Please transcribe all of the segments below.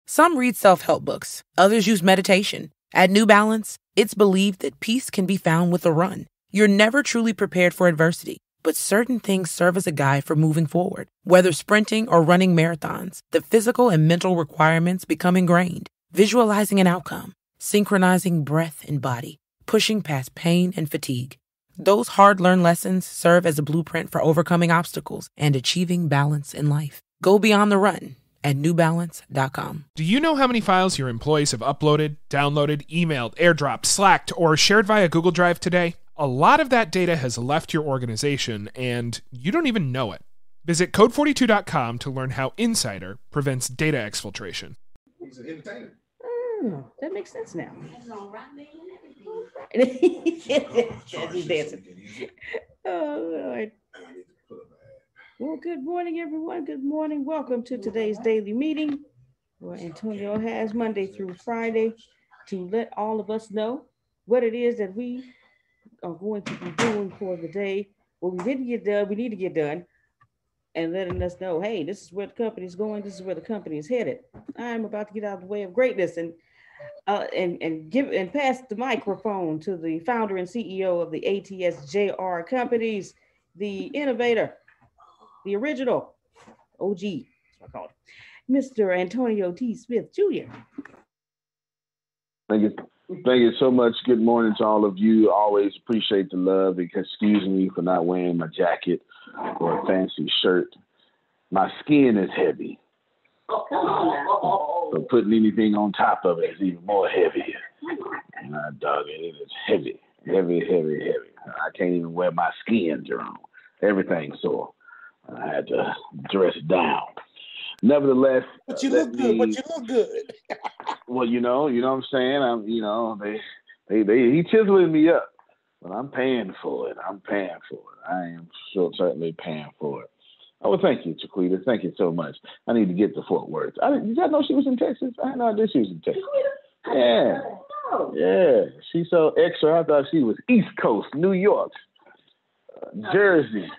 Some read self-help books, others use meditation. At New Balance, it's believed that peace can be found with a run. You're never truly prepared for adversity, but certain things serve as a guide for moving forward. Whether sprinting or running marathons, the physical and mental requirements become ingrained. Visualizing an outcome, synchronizing breath and body, pushing past pain and fatigue. Those hard-learned lessons serve as a blueprint for overcoming obstacles and achieving balance in life. Go beyond the run at newbalance.com. Do you know how many files your employees have uploaded, downloaded, emailed, airdropped, Slacked, or shared via Google Drive today? A lot of that data has left your organization, and you don't even know it. Visit code42.com to learn how Insider prevents data exfiltration. He's an entertainer. Oh, that makes sense now. He's dancing. Oh, Lord. Well, good morning, everyone. Good morning. Welcome to today's daily meeting, where Antonio has Monday through Friday to let all of us know what it is that we are going to be doing for the day. What we didn't get done, we need to get done, and letting us know, hey, this is where the company is going. This is where the company is headed. I'm about to get out of the way of greatness and pass the microphone to the founder and CEO of the ATSJR companies, the innovator, the original OG, that's what I call it, Mr. Antonio T. Smith Jr. Thank you. Thank you so much. Good morning to all of you. Always appreciate the love. Excuse me for not wearing my jacket or a fancy shirt. My skin is heavy. So putting anything on top of it is even more heavy. Dog, it is heavy, heavy, heavy, heavy. I can't even wear my skin, Jerome. Everything's sore. I had to dress down. Nevertheless, but you look good. But you look good. Well, you know what I'm saying. He chiseling me up, but I'm paying for it. I am certainly paying for it. Oh, well, thank you, Chiquita. Thank you so much. I need to get to Fort Worth. Did y'all know she was in Texas? I had no idea she was in Texas. Yeah. She's so extra. I thought she was East Coast, New York, Jersey.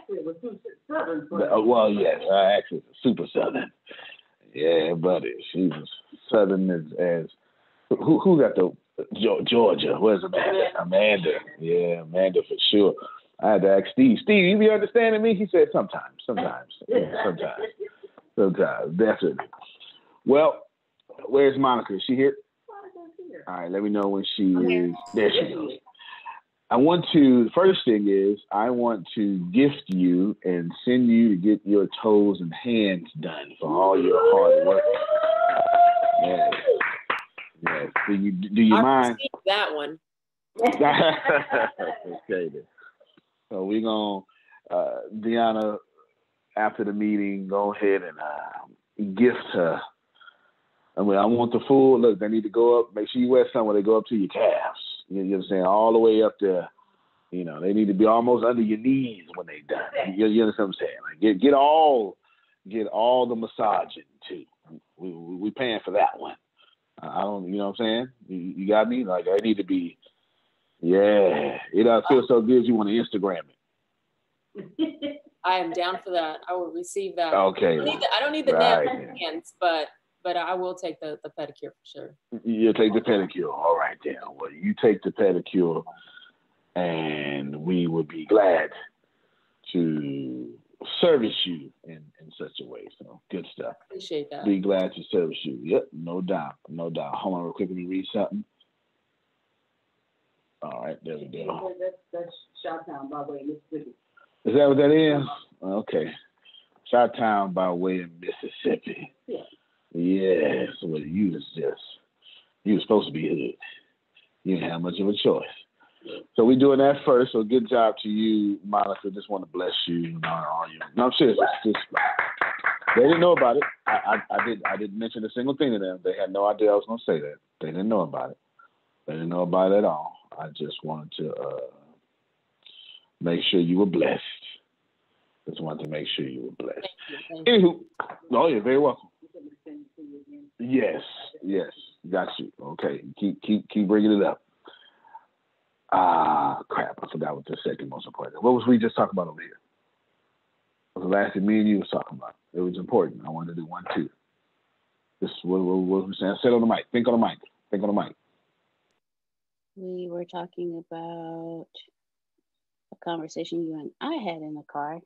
Well, yes, actually, super Southern. Yeah, buddy. She was Southern as who got the Georgia? Where's Amanda? Amanda. Yeah, Amanda for sure. I had to ask Steve. Steve, you be understanding me? He said sometimes. Yeah, sometimes, definitely. Well, where's Monica? Is she here? All right, let me know when she is. There she goes. The first thing is, I want to gift you and send you to get your toes and hands done for all your hard work. Yes. Do you mind? That one. Okay, then. So we're going to, Deanna, after the meeting, go ahead and gift her. I want the full, look, they need to go up, make sure you wear something where they go up to your calves. You know what I'm saying? All the way up there. They need to be almost under your knees when they done. You understand what I'm saying? Like get all the massaging too. We paying for that one. I don't, you know what I'm saying? You got me? Like I need to be, yeah. It feels so good you want to Instagram it. I am down for that. I will receive that. Okay. I don't need the hands, but I will take the pedicure for sure. You'll take the pedicure. All right, then. Well, you take the pedicure, and we would be glad to service you in such a way. So, good stuff. Appreciate that. Be glad to service you. Yep, no doubt. Hold on real quick. Let me read something. All right, there we go. That's Chi-Town by way of Mississippi. Is that what that is? Okay. Chi-Town by way of Mississippi. Yeah. Yes, well, you was supposed to be hood. You didn't have much of a choice. So we're doing that first. So good job to you, Monica. Just want to bless you and all you. No, I'm serious. They didn't know about it. I didn't mention a single thing to them. They had no idea I was going to say that. They didn't know about it. They didn't know about it at all. I just wanted to make sure you were blessed. Just wanted to make sure you were blessed. Thank you. Anywho, you're very welcome. Yes, got you. Okay, keep bringing it up. Crap, I forgot what the second most important. What was we just talking about over here? What was the last thing me and you was talking about? It was important. I wanted to do 1, 2. This what we're saying. Sit on the mic. Think on the mic. Think on the mic. We were talking about a conversation you and I had in the car.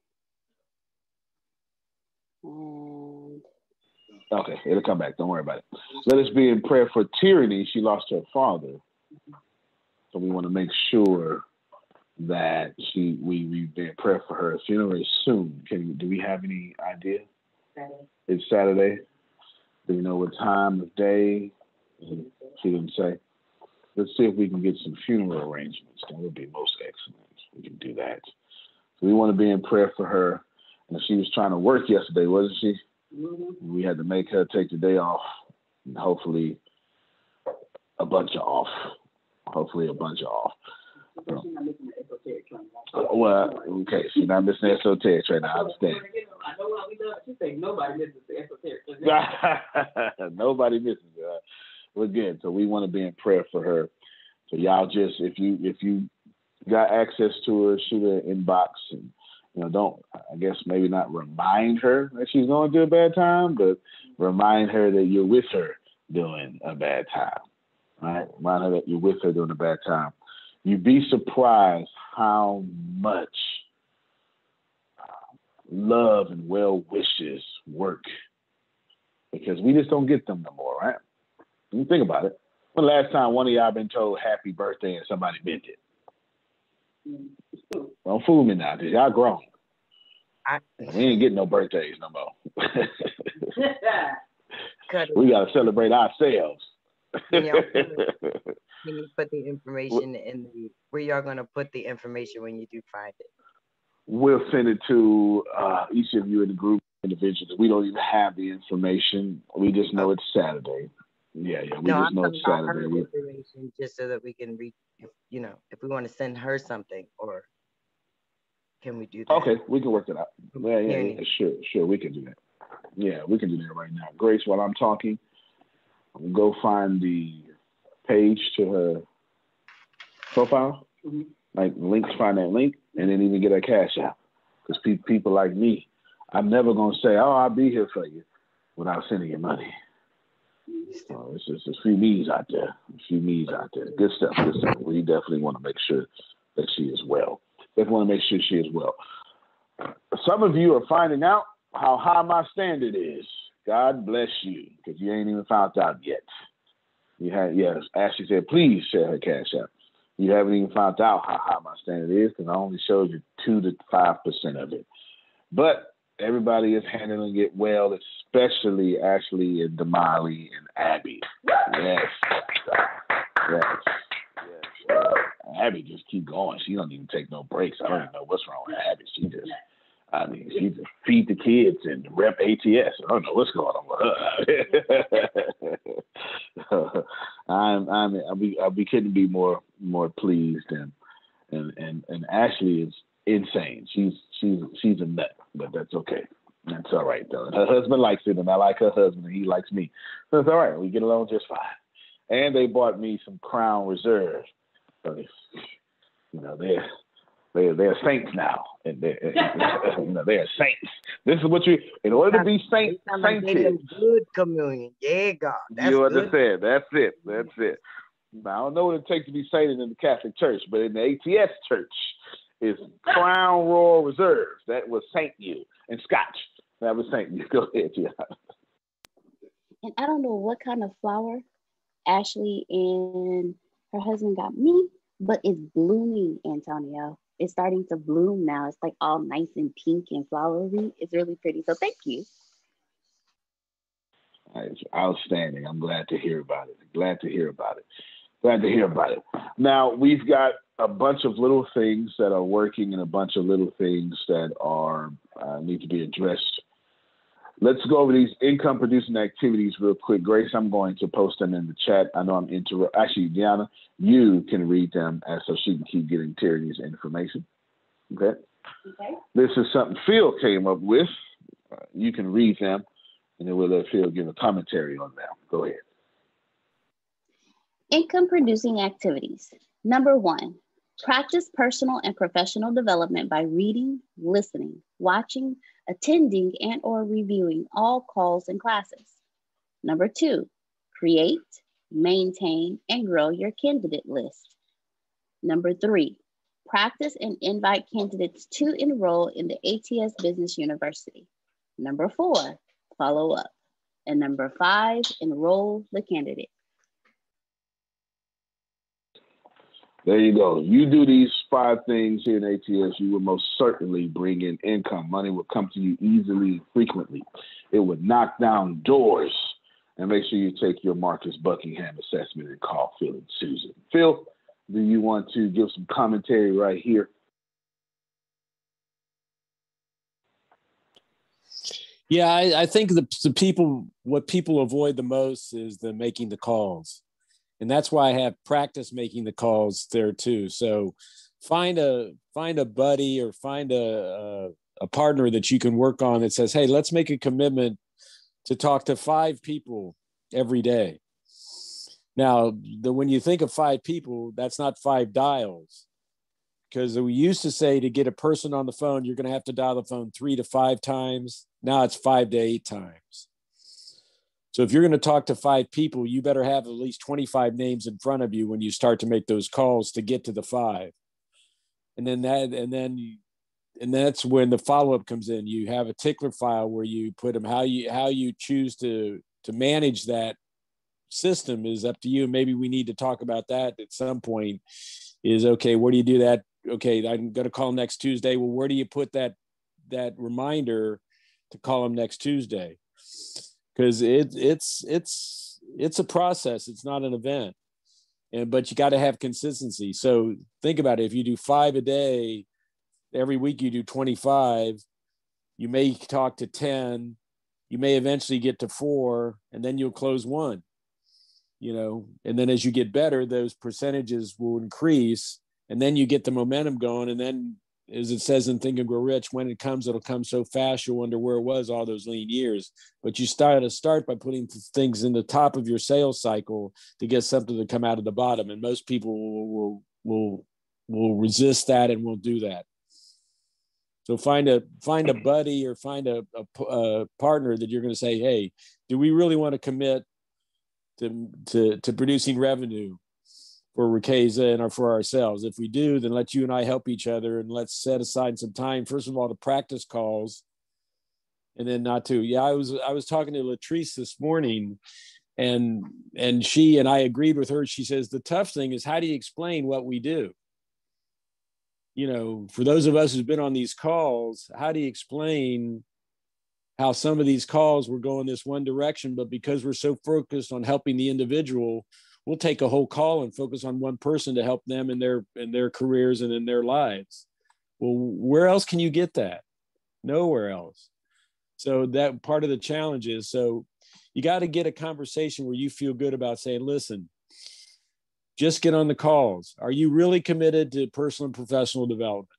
And okay, it'll come back. Don't worry about it. Let us be in prayer for Tyranny. She lost her father. So we want to make sure that we be in prayer for her. Funeral is soon. Do we have any idea? Saturday. It's Saturday. Do we know what time of day? She didn't say. Let's see if we can get some funeral arrangements. That would be most excellent. We can do that. So we want to be in prayer for her. And she was trying to work yesterday, wasn't she? Mm-hmm. We had to make her take the day off. And hopefully a bunch of off. Well, okay, she's not missing the esoteric right now. I understand. I know what we love. She say nobody misses the esoteric. Nobody misses it. We're good. So we want to be in prayer for her. So y'all just, if you got access to her, shoot her an inbox, and don't, I guess maybe not remind her that she's going through a bad time, but remind her that you're with her during a bad time. Right? Remind her that you're with her during a bad time. You'd be surprised how much love and well wishes work, because we just don't get them no more, right? You think about it. When the last time one of y'all been told happy birthday and somebody meant it? Don't fool me now, because y'all grown. We ain't getting no birthdays no more. We got to celebrate ourselves. Can you put the information where y'all going to put the information when you do find it? We'll send it to each of you in the group individually. We don't even have the information. We just know it's Saturday. Yeah. We just know it's Saturday. Information just so that we can read, if we want to send her something, or can we do that? Okay, we can work it out. Yeah, sure, we can do that. Yeah, we can do that right now. Grace, while I'm talking, go find the page to her profile, like links, find that link, and then even get her cash out. Because people like me, I'm never going to say, oh, I'll be here for you without sending you money. So it's just a few me's out there. Good stuff. We definitely want to make sure that she is well. Definitely want to make sure she is well. Some of you are finding out how high my standard is. God bless you, because you ain't even found out yet. Ashley said, please share her cash app. You haven't even found out how high my standard is, because I only showed you 2 to 5% of it. But everybody is handling it well, especially Ashley and Damali and Abby. Yes. Abby just keep going. She don't even take no breaks. I don't even know what's wrong with Abby. She just feed the kids and rep ATS. I don't know what's going on with her. We couldn't be more pleased, and Ashley is insane. She's a nut, but that's okay. That's all right though. Her husband likes it, and I like her husband, and he likes me. So it's all right. We get along just fine. And they bought me some Crown Reserve. So they're saints now, and they're saints. This is what in order to be sainted. Good communion, yeah, God. You understand? That's it. Now, I don't know what it takes to be sainted in the Catholic Church, but in the ATS Church, it's Crown Royal Reserve that will saint you, and Scotch that will saint you. Go ahead, Gianna. And I don't know what kind of flower Ashley and her husband got me, but it's blooming, Antonio. It's starting to bloom now. It's like all nice and pink and flowery. It's really pretty. So thank you. It's outstanding. I'm glad to hear about it. Now, we've got a bunch of little things that are working and a bunch of little things that are need to be addressed. Let's go over these income-producing activities real quick. Grace, I'm going to post them in the chat. I know I'm Actually, Deanna, you can read them so she can keep getting Tierney's information. Okay? This is something Phil came up with. You can read them, and then we'll let Phil give a commentary on them. Go ahead. Income-producing activities. Number 1, practice personal and professional development by reading, listening, watching, attending, and or reviewing all calls and classes. Number 2, create, maintain, and grow your candidate list. Number 3, practice and invite candidates to enroll in the ATS Business University. Number 4, follow up. And number 5, enroll the candidate. There you go. You do these 5 things here in ATS, you will most certainly bring in income. Money will come to you easily and frequently. It would knock down doors. And make sure you take your Marcus Buckingham assessment and call Phil and Susan. Phil, do you want to give some commentary right here? Yeah, I think what people avoid the most is the making the calls. And that's why I have practice making the calls there too. So find a buddy or find a partner that you can work on that says, hey, let's make a commitment to talk to 5 people every day. Now, when you think of 5 people, that's not 5 dials. Because we used to say to get a person on the phone, you're going to have to dial the phone 3 to 5 times. Now it's 5 to 8 times. So if you're going to talk to 5 people, you better have at least 25 names in front of you when you start to make those calls to get to the 5. And that's when the follow-up comes in. You have a tickler file where you put them. How you choose to manage that system is up to you. Maybe we need to talk about that at some point. Is okay, where do you do that? Okay, I'm going to call next Tuesday. Well, where do you put that reminder to call them next Tuesday? Because it's a process. It's not an event, but you got to have consistency. So think about it. If you do 5 a day, every week you do 25. You may talk to 10. You may eventually get to 4, and then you'll close 1. And then as you get better, those percentages will increase, and then you get the momentum going. And then, as it says in Think and Grow Rich, when it comes, it'll come so fast, you'll wonder where it was all those lean years. But you start by putting things in the top of your sales cycle to get something to come out of the bottom. And most people will resist that and won't do that. So find a buddy or find a partner that you're going to say, hey, do we really want to commit to producing revenue for Ricasa and for ourselves? If we do, then let you and I help each other, and let's set aside some time, first of all, to practice calls, and then not to. Yeah, I was talking to Latrice this morning, and she and I agreed with her. She says the tough thing is, how do you explain what we do? For those of us who've been on these calls, how do you explain how some of these calls were going this one direction, but because we're so focused on helping the individual, we'll take a whole call and focus on one person to help them in their careers and in their lives. Well, where else can you get that? Nowhere else. So that part of the challenge is, so you got to get a conversation where you feel good about saying, listen, just get on the calls. Are you really committed to personal and professional development?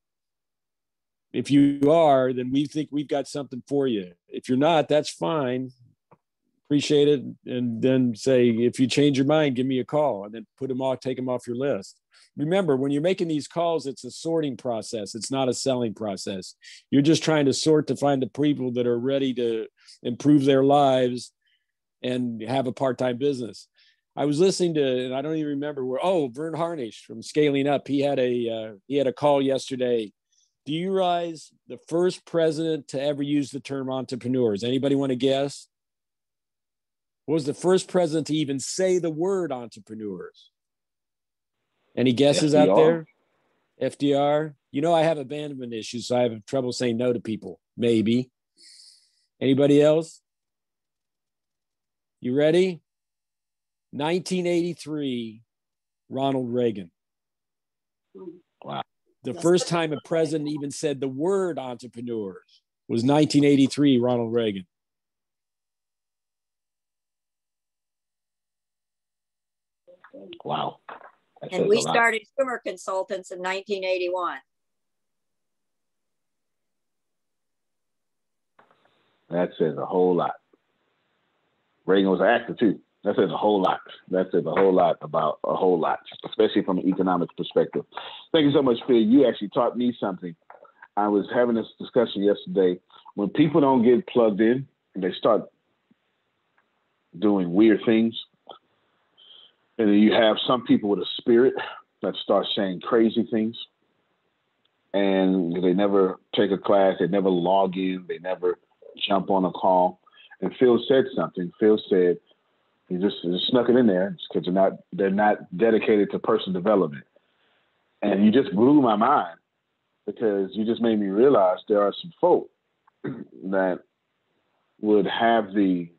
If you are, then we think we've got something for you. If you're not, that's fine. Appreciate it. And then say, if you change your mind, give me a call, and then take them off your list. Remember, when you're making these calls, it's a sorting process. It's not a selling process. You're just trying to sort to find the people that are ready to improve their lives and have a part-time business. I was listening to, and I don't even remember Vern Harnish from Scaling Up. He had a call yesterday. Do you realize the first president to ever use the term entrepreneurs? Anybody want to guess? What was the first president to even say the word entrepreneurs? Any guesses FDR. Out there? FDR. I have abandonment issues, so I have trouble saying no to people. Maybe. Anybody else? You ready? 1983, Ronald Reagan. Wow. The first time a president even said the word entrepreneurs was 1983, Ronald Reagan. Wow. And we started Schumer Consultants in 1981. That says a whole lot. Reagan was an actor too. That says a whole lot. That says a whole lot about a whole lot, especially from an economic perspective. Thank you so much, Phil. You actually taught me something. I was having this discussion yesterday. When people don't get plugged in, and they start doing weird things. And then you have some people with a spirit that start saying crazy things. And they never take a class, they never log in, they never jump on a call. And Phil said something. Phil said he just snuck it in there because they're not dedicated to personal development. And you just blew my mind because you just made me realize there are some folk that would have the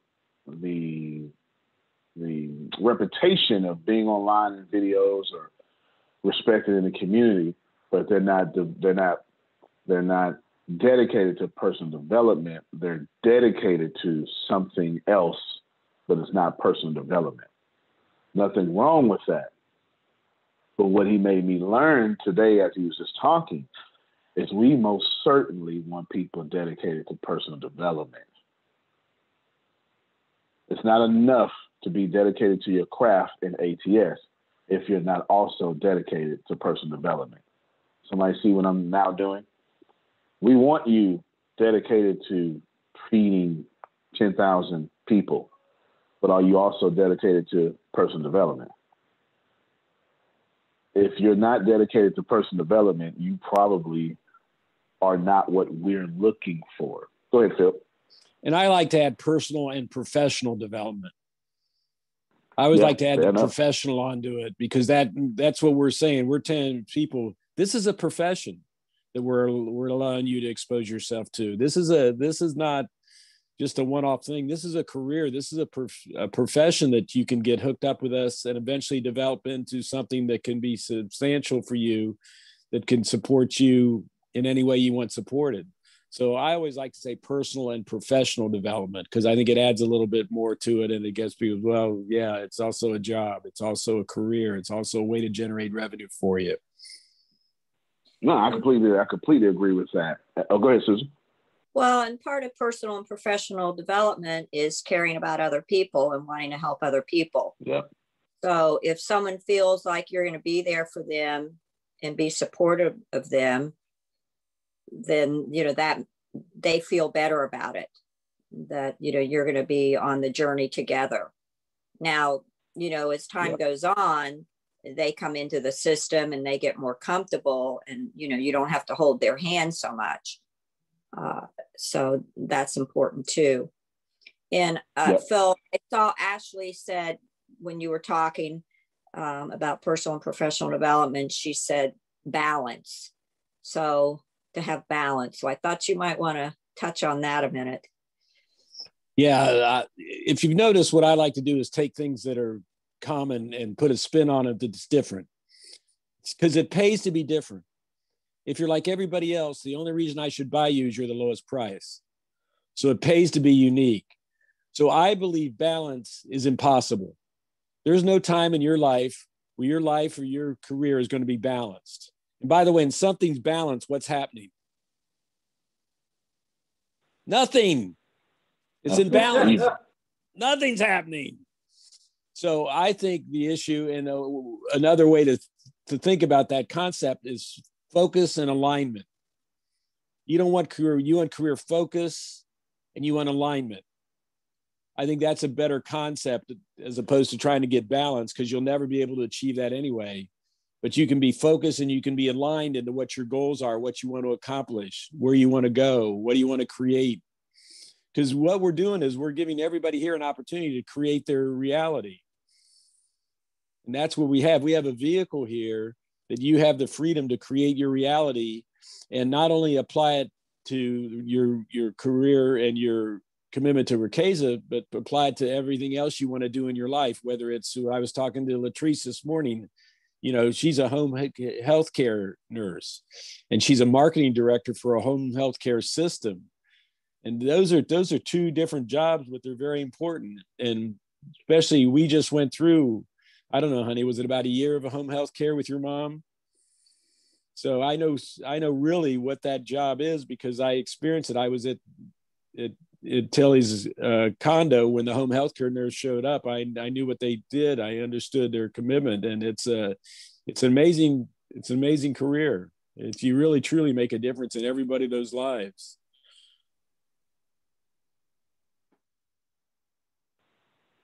reputation of being online in videos or respected in the community, but they're not dedicated to personal development. They're dedicated to something else, but it's not personal development. Nothing wrong with that. But what he made me learn today as he was just talking is we most certainly want people dedicated to personal development. It's not enough to be dedicated to your craft in ATS if you're not also dedicated to personal development. Somebody see what I'm now doing? We want you dedicated to feeding 10,000 people, but are you also dedicated to personal development? If you're not dedicated to personal development, you probably are not what we're looking for. Go ahead, Phil. And I like to add personal and professional development. I always like to add the professional onto it because that's what we're saying. We're telling people this is a profession that we're allowing you to expose yourself to. This is not just a one-off thing. This is a career. This is a profession that you can get hooked up with us and eventually develop into something that can be substantial for you, that can support you in any way you want supported. So I always like to say personal and professional development because I think it adds a little bit more to it, and it gets people, well, yeah, it's also a job. It's also a career. It's also a way to generate revenue for you. No, I completely agree with that. Oh, go ahead, Susan. Well, and part of personal and professional development is caring about other people and wanting to help other people. Yeah. So if someone feels like you're going to be there for them and be supportive of them, then, that they feel better about it, that, you're going to be on the journey together. Now, as time goes on, they come into the system and they get more comfortable and, you don't have to hold their hand so much. So that's important too. And Phil, I saw Ashley said when you were talking about personal and professional development, she said balance. So to have balance. So I thought you might want to touch on that a minute. Yeah. If you've noticed, what I like to do is take things that are common and put a spin on it that's different. It's because it pays to be different. If you're like everybody else, the only reason I should buy you is you're the lowest price. So it pays to be unique. So I believe balance is impossible. There's no time in your life where your life or your career is going to be balanced. And by the way, when something's balanced, what's happening? Nothing. It's in balance. Nothing's happening. So I think the issue, and another way to think about that concept is focus and alignment. You don't want career, you want career focus and you want alignment. I think that's a better concept as opposed to trying to get balance, because you'll never be able to achieve that anyway. But you can be focused and you can be aligned into what your goals are, what you want to accomplish, where you want to go, what do you want to create. Because what we're doing is we're giving everybody here an opportunity to create their reality. And that's what we have. We have a vehicle here that you have the freedom to create your reality and not only apply it to your career and your commitment to Ricasa, but apply it to everything else you want to do in your life, whether it's, I was talking to Latrice this morning, she's a home healthcare nurse and she's a marketing director for a home healthcare system. And those are two different jobs, but they're very important. And especially we just went through, I don't know, honey, was it about a year of a home health care with your mom? So I know really what that job is because I experienced it. I was at Tilly's condo when the home health care nurse showed up. I knew what they did. I understood their commitment, and it's an amazing career. If you really truly make a difference in everybody those lives.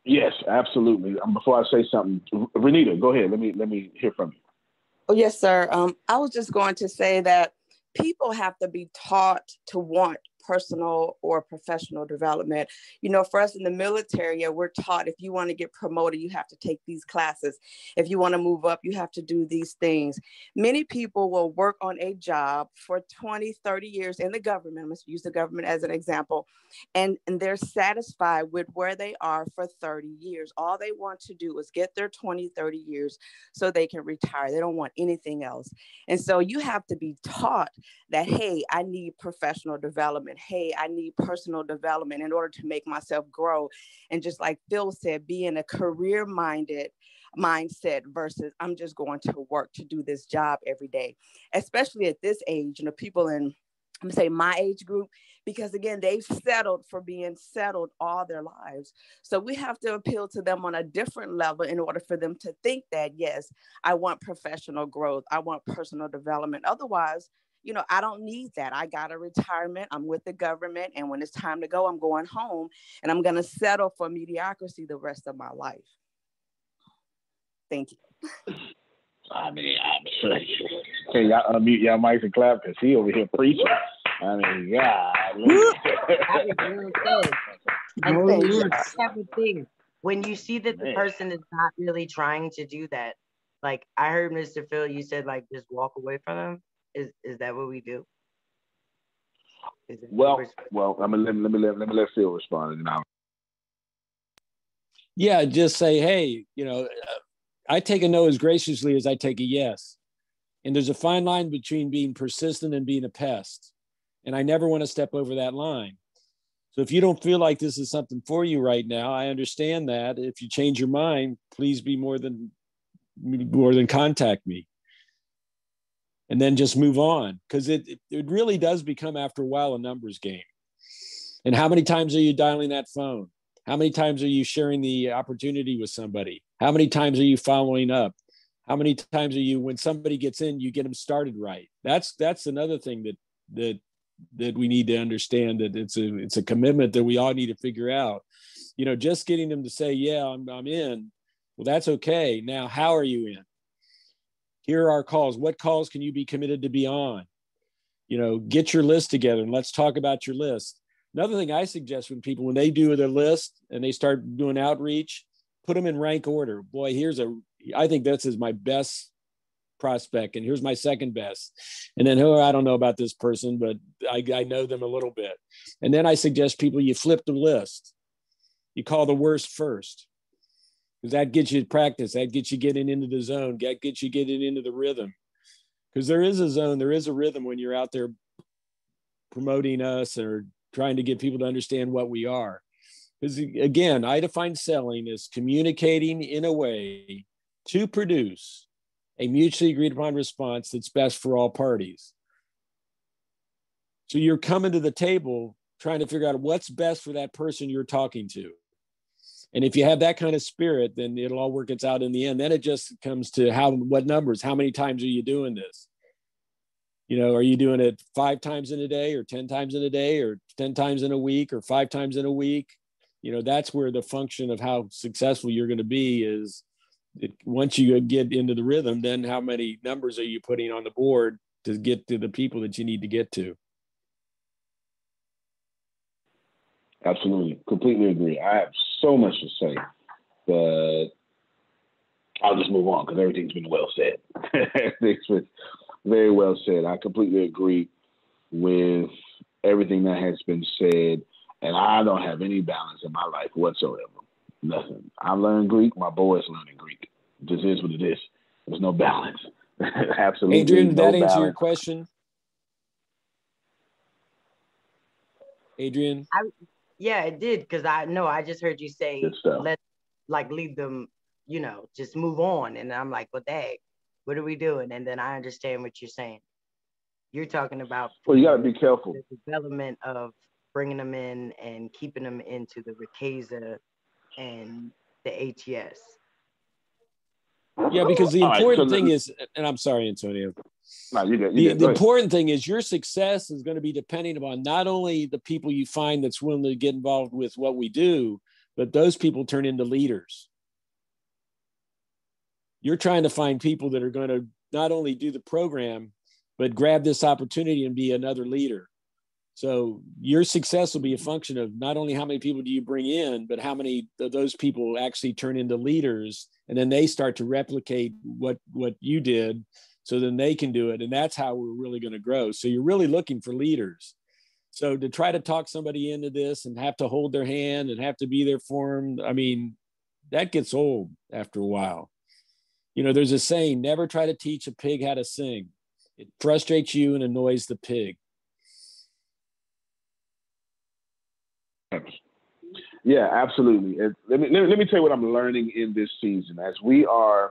Yes, absolutely. Before I say something, Renita, go ahead. Let me hear from you. Oh, yes, sir. I was just going to say that people have to be taught to want personal or professional development. You know, for us in the military, we're taught if you want to get promoted, you have to take these classes. If you want to move up, you have to do these things. Many people will work on a job for 20, 30 years in the government. Let's use the government as an example. And they're satisfied with where they are for 30 years. All they want to do is get their 20, 30 years so they can retire. They don't want anything else. And so you have to be taught that, hey, I need professional development. Hey, I need personal development in order to make myself grow. And just like Phil said, be in a career-minded mindset versus I'm just going to work to do this job every day, especially at this age, you know, people in, I'm gonna say my age group, because again, they've settled for being settled all their lives. So we have to appeal to them on a different level in order for them to think that, yes, I want professional growth. I want personal development. Otherwise, you know, I don't need that. I got a retirement. I'm with the government. And when it's time to go, I'm going home and I'm going to settle for mediocrity the rest of my life. Thank you. I mean, can y'all unmute y'all mics and clap because he over here preaching. I mean, yeah. That was real good. And everything. When you see that the person is not really trying to do that, like I heard Mr. Phil, you said like just walk away from them. Is that what we do? Well, I mean, let me let Phil respond now. Yeah, just say, hey, you know, I take a no as graciously as I take a yes. And there's a fine line between being persistent and being a pest. And I never want to step over that line. So if you don't feel like this is something for you right now, I understand that. If you change your mind, please be more than contact me. And then just move on, because it really does become after a while a numbers game. And how many times are you dialing that phone? How many times are you sharing the opportunity with somebody? How many times are you following up? How many times are you, when somebody gets in, you get them started right? That's another thing that we need to understand, that it's a commitment that we all need to figure out. You know, just getting them to say, yeah, I'm in. Well, that's okay. Now, how are you in? Here are our calls. What calls can you be committed to be on? You know, get your list together and let's talk about your list. Another thing I suggest when they do their list and they start doing outreach, put them in rank order. Boy, I think this is my best prospect and here's my second best. And then, I don't know about this person, but I know them a little bit. And then I suggest you flip the list. You call the worst first. Because that gets you practice. That gets you getting into the zone. That gets you getting into the rhythm. Because there is a zone, there is a rhythm when you're out there promoting us or trying to get people to understand what we are. Because again, I define selling as communicating in a way to produce a mutually agreed upon response that's best for all parties. So you're coming to the table trying to figure out what's best for that person you're talking to. And if you have that kind of spirit, then it'll all work out in the end. Then it just comes to what numbers, how many times are you doing this? You know, are you doing it 5 times in a day or 10 times in a day or 10 times in a week or 5 times in a week? You know, that's where the function of how successful you're going to be is once you get into the rhythm, then how many numbers are you putting on the board to get to the people that you need to get to? Absolutely. Completely agree. I have so much to say, but I'll just move on because everything's been well said. Everything's been very well said. I completely agree with everything that has been said, and I don't have any balance in my life whatsoever. Nothing. I learned Greek. My boys learning Greek. This is what it is. There's no balance. Absolutely. Adrian, did that answer balance. your question? Adrian? Yeah, it did, because I just heard you say, let's leave them, you know, just move on. And I'm like, well, dang, what are we doing? And then I understand what you're saying. You're talking about you got to be careful. The development of bringing them in and keeping them into the Ricasa and the ATS. Yeah, because the important thing is, and I'm sorry, Antonio. No, you get the important thing is your success is going to be depending upon not only the people you find that's willing to get involved with what we do, but those people turn into leaders. You're trying to find people that are going to not only do the program, but grab this opportunity and be another leader. So your success will be a function of not only how many people do you bring in, but how many of those people actually turn into leaders, and then they start to replicate what you did, so then they can do it. And that's how we're really going to grow. So you're really looking for leaders. So to try to talk somebody into this and have to hold their hand and have to be there for them, I mean, that gets old after a while. You know, there's a saying, never try to teach a pig how to sing. It frustrates you and annoys the pig. Yeah, absolutely. Let me tell you what I'm learning in this season as we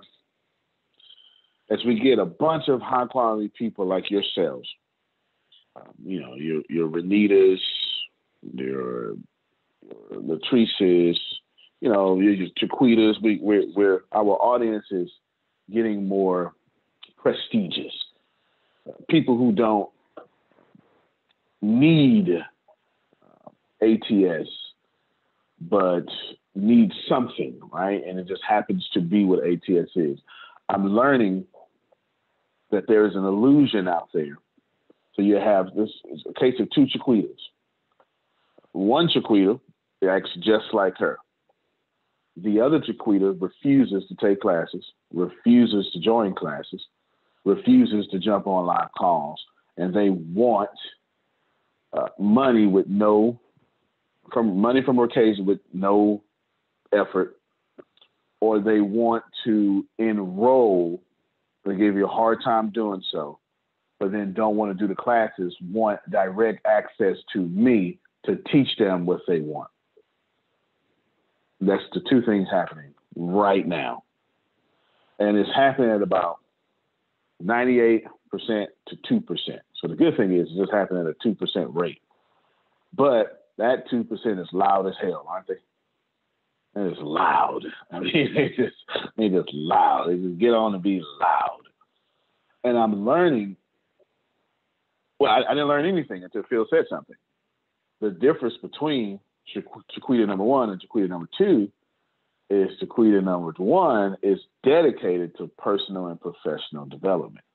get a bunch of high quality people like yourselves. You know, your Renitas, your Latrices, you know, your Chiquitas. We're our audience is getting more prestigious. People who don't need ATS, but need something, right? And it just happens to be what ATS is. I'm learning that there is an illusion out there. So you have this a case of two Chiquitas. One Chiquita acts just like her. The other Chiquita refuses to take classes, refuses to join classes, refuses to jump on live calls, and they want money from occasion with no effort, or they want to enroll. They give you a hard time doing so, but then don't want to do the classes, want direct access to me to teach them what they want. That's the two things happening right now. And it's happening at about 98% to 2%. So the good thing is it's just happening at a 2% rate. But that 2% is loud as hell, aren't they? And it's loud. I mean, they just loud. They just get on and be loud. And I'm learning. Well, I didn't learn anything until Phil said something. The difference between Chiquita number one and Chiquita number two is Chiquita number one is dedicated to personal and professional development.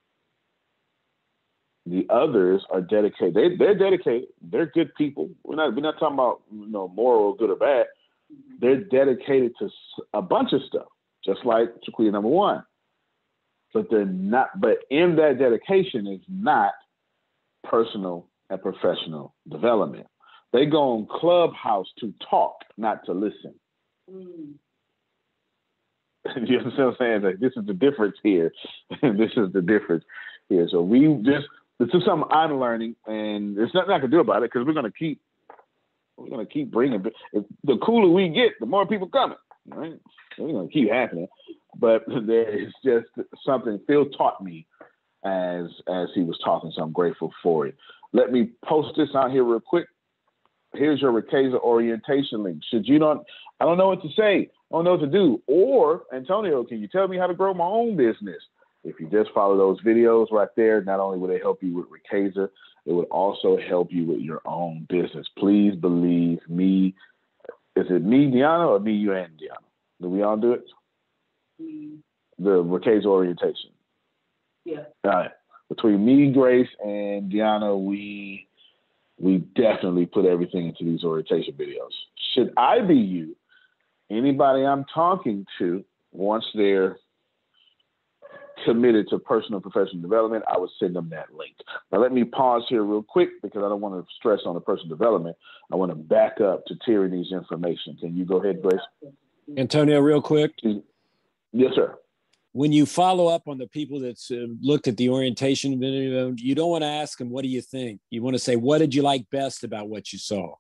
The others are dedicated. They're dedicated. They're good people. We're not talking about moral, good or bad. They're dedicated to a bunch of stuff, just like Chiquita number one. But they're not. But in that dedication is not personal and professional development. They go on Clubhouse to talk, not to listen. You understand what I'm saying? Like, this is the difference here. This is the difference here. So this is something I'm learning, and there's nothing I can do about it because we're gonna keep bringing. The cooler we get, the more people coming. Right? So we're gonna keep happening. But there is just something Phil taught me as he was talking, so I'm grateful for it. Let me post this out here real quick. Here's your Ricasa orientation link. I don't know what to say. I don't know what to do. Or, Antonio, can you tell me how to grow my own business? If you just follow those videos right there, not only will they help you with Ricasa, it would also help you with your own business. Please believe me. Is it me, Deanna, or me, you, and Deanna? Do we all do it? The Ricasa orientation. Yeah. All right. Between me, Grace, and Deanna, we definitely put everything into these orientation videos. Should I be you, anybody I'm talking to, once they're committed to personal and professional development, I would send them that link. Now, let me pause here real quick because I don't want to stress on the personal development. I want to back up to Tyranny's information. Can you go ahead, Grace? Antonio, real quick. Yes, sir. When you follow up on the people that's looked at the orientation video, you don't want to ask them, what do you think? You want to say, what did you like best about what you saw?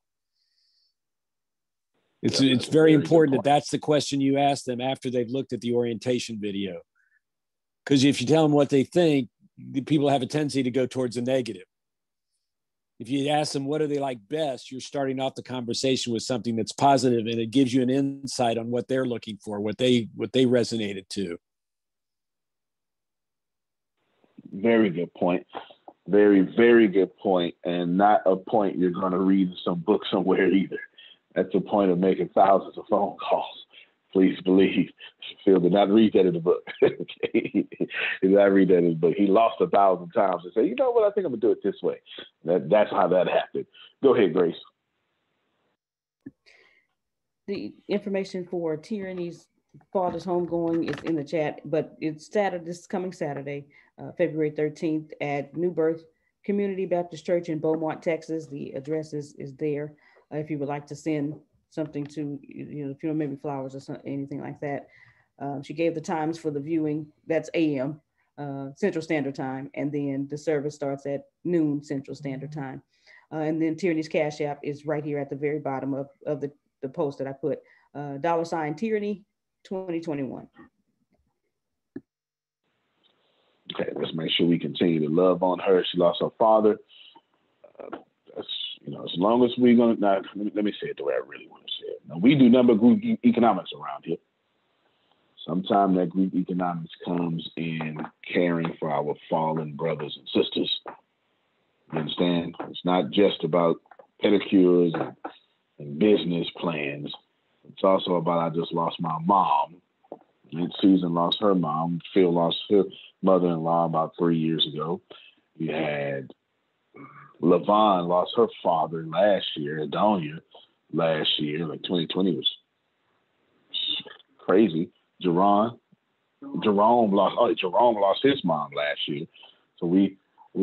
It's very important that's the question you ask them after they've looked at the orientation video. Because if you tell them what they think, the people have a tendency to go towards the negative. If you ask them, what do they like best? You're starting off the conversation with something that's positive, and it gives you an insight on what they're looking for, what they resonated to. Very good point. Very, very good point, and not a point you're going to read in some book somewhere either. at the point of making thousands of phone calls. Please believe, Phil did not read that in the book. He did not read that in the book. He lost 1,000 times and said, you know what, I think I'm going to do it this way. That's how that happened. Go ahead, Grace. The information for Tyranny's father's homegoing is in the chat, but it's Saturday, this coming Saturday, February 13th at New Birth Community Baptist Church in Beaumont, Texas. The address is there. If you would like to send something to, if you know, maybe flowers or something, anything like that. She gave the times for the viewing. That's AM, Central Standard Time. And then the service starts at noon Central Standard Time. And then Tyranny's Cash App is right here at the very bottom of the post that I put. $Tyranny 2021. Okay, let's make sure we continue to love on her. She lost her father. As long as we're going to, let me say it the way I really want to say it. Now, we do number group economics around here. Sometimes that group economics comes in caring for our fallen brothers and sisters. You understand? It's not just about pedicures and business plans. It's also about, I just lost my mom. Susan lost her mom. Phil lost her mother-in-law about 3 years ago. You had LaVon lost her father last year, Adonia last year, like 2020 was crazy. Jerome lost his mom last year. So we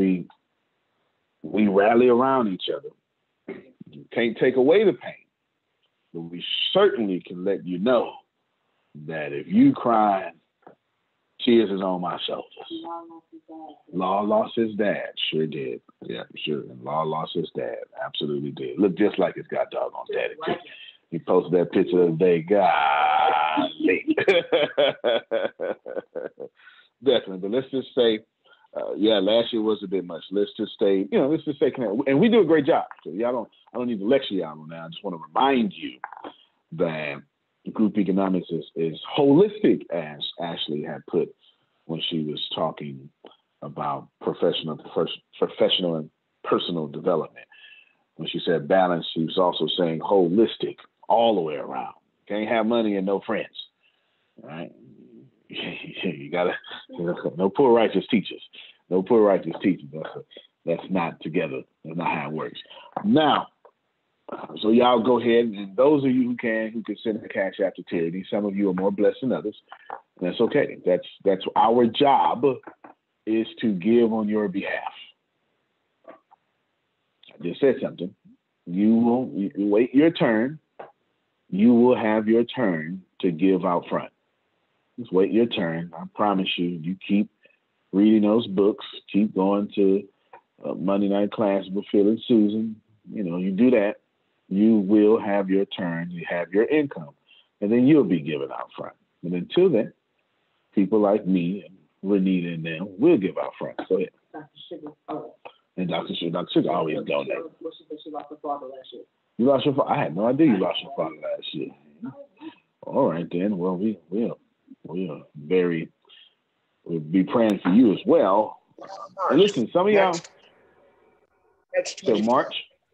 rally around each other. You can't take away the pain, but we certainly can let you know that if you crying, tears is on my shoulders. Law lost his dad. Sure did. Yeah, sure. And Law lost his dad. Absolutely did. Look just like his god doggone daddy. He posted that picture the other day. Golly. Definitely. But let's just say, last year was a bit much. Let's just say, and we do a great job. So I don't need to lecture y'all on that. I just want to remind you that group economics is holistic, as Ashley had put when she was talking about professional and personal development. When she said balance, she was also saying holistic, all the way around. Can't have money and no friends, right? You gotta, no poor righteous teachers. No poor righteous teachers. That's not together. That's not how it works. Now, so y'all go ahead, and those of you who can send a cash app to Tyranny. Some of you are more blessed than others. And that's okay. That's our job, is to give on your behalf. I just said something. You wait your turn. You will have your turn to give out front. Just wait your turn. I promise you. You keep reading those books. Keep going to Monday night class with Phil and Susan. You do that. You will have your turn, you have your income, and then you'll be given out front. And until then, people like me and Renita and them will give out front. Go ahead. Dr. Sugar. Oh. And Dr. Sugar always donate. She lost her father last year. You lost your father? I had no idea you lost your father last year. All right, then. Well, we'll be praying for you as well. And listen, some of y'all. So March.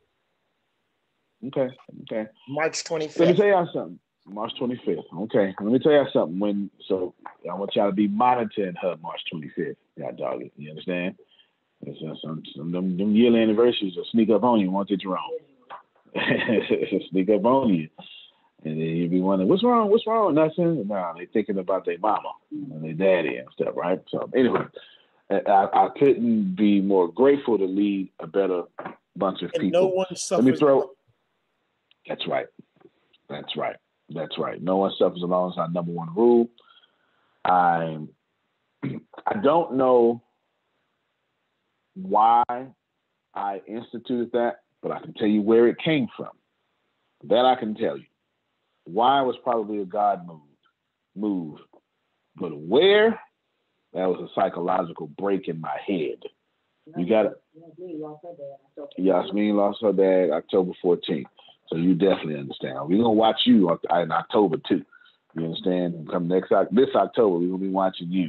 Okay. March 25th. Let me tell y'all something. March 25th. Okay. Let me tell y'all something. I want y'all to be monitoring her March 25th. Yeah, dog it. You understand? Some them yearly anniversaries will sneak up on you, won't it, Jerome? Sneak up on you. And then you'll be wondering, what's wrong? Nothing. No, they thinking about their mama and their daddy and stuff, right? So anyway, I couldn't be more grateful to lead a better bunch of people. No one suffers. Let me throw. That's right. No one suffers alone is our number one rule. I don't know why I instituted that, but I can tell you where it came from. That I can tell you. Why was probably a God move. But where? That was a psychological break in my head. You got it. Yasmin lost her dad October 14th. So you definitely understand. We're gonna watch you in October too. You understand? Come this October, we're gonna be watching you.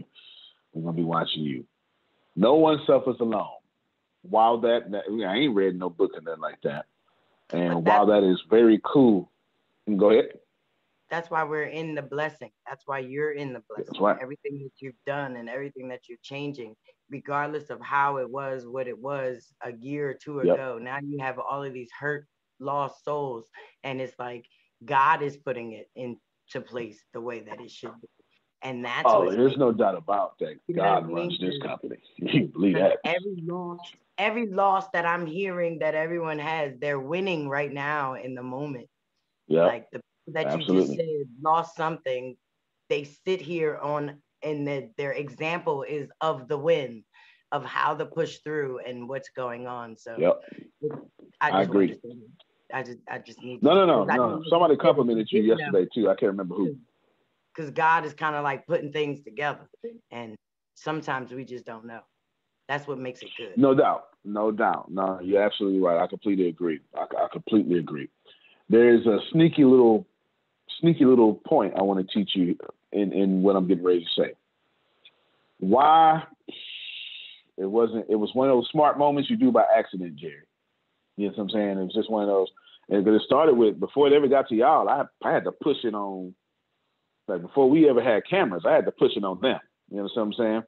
No one suffers alone. While I ain't read no book or nothing like that. And while that is very cool, Go ahead. That's why we're in the blessing. That's why you're in the blessing. That's right. Everything that you've done and everything that you're changing, regardless of how it was, what it was a year or two ago. Now you have all of these hurt, lost souls. And it's like God is putting it into place the way that it should be. And that's there's no doubt about that. God runs this company. You believe that? Every loss that I'm hearing that everyone has, they're winning right now in the moment. Yeah. Like the that you just said lost something, they sit here and their example is of the win, of how to push through and what's going on. So I agree. I just need no. Somebody complimented you yesterday too. I can't remember who. Because God is kind of like putting things together, and sometimes we just don't know. That's what makes it good. No doubt. No, you're absolutely right. I completely agree. I completely agree. There's a sneaky little point I want to teach you in what I'm getting ready to say. Why it was one of those smart moments you do by accident, Jerry. You know what I'm saying? It was just one of those, and it started with, before it ever got to y'all, I had to push it on, like before we ever had cameras, I had to push it on them. You know what I'm saying?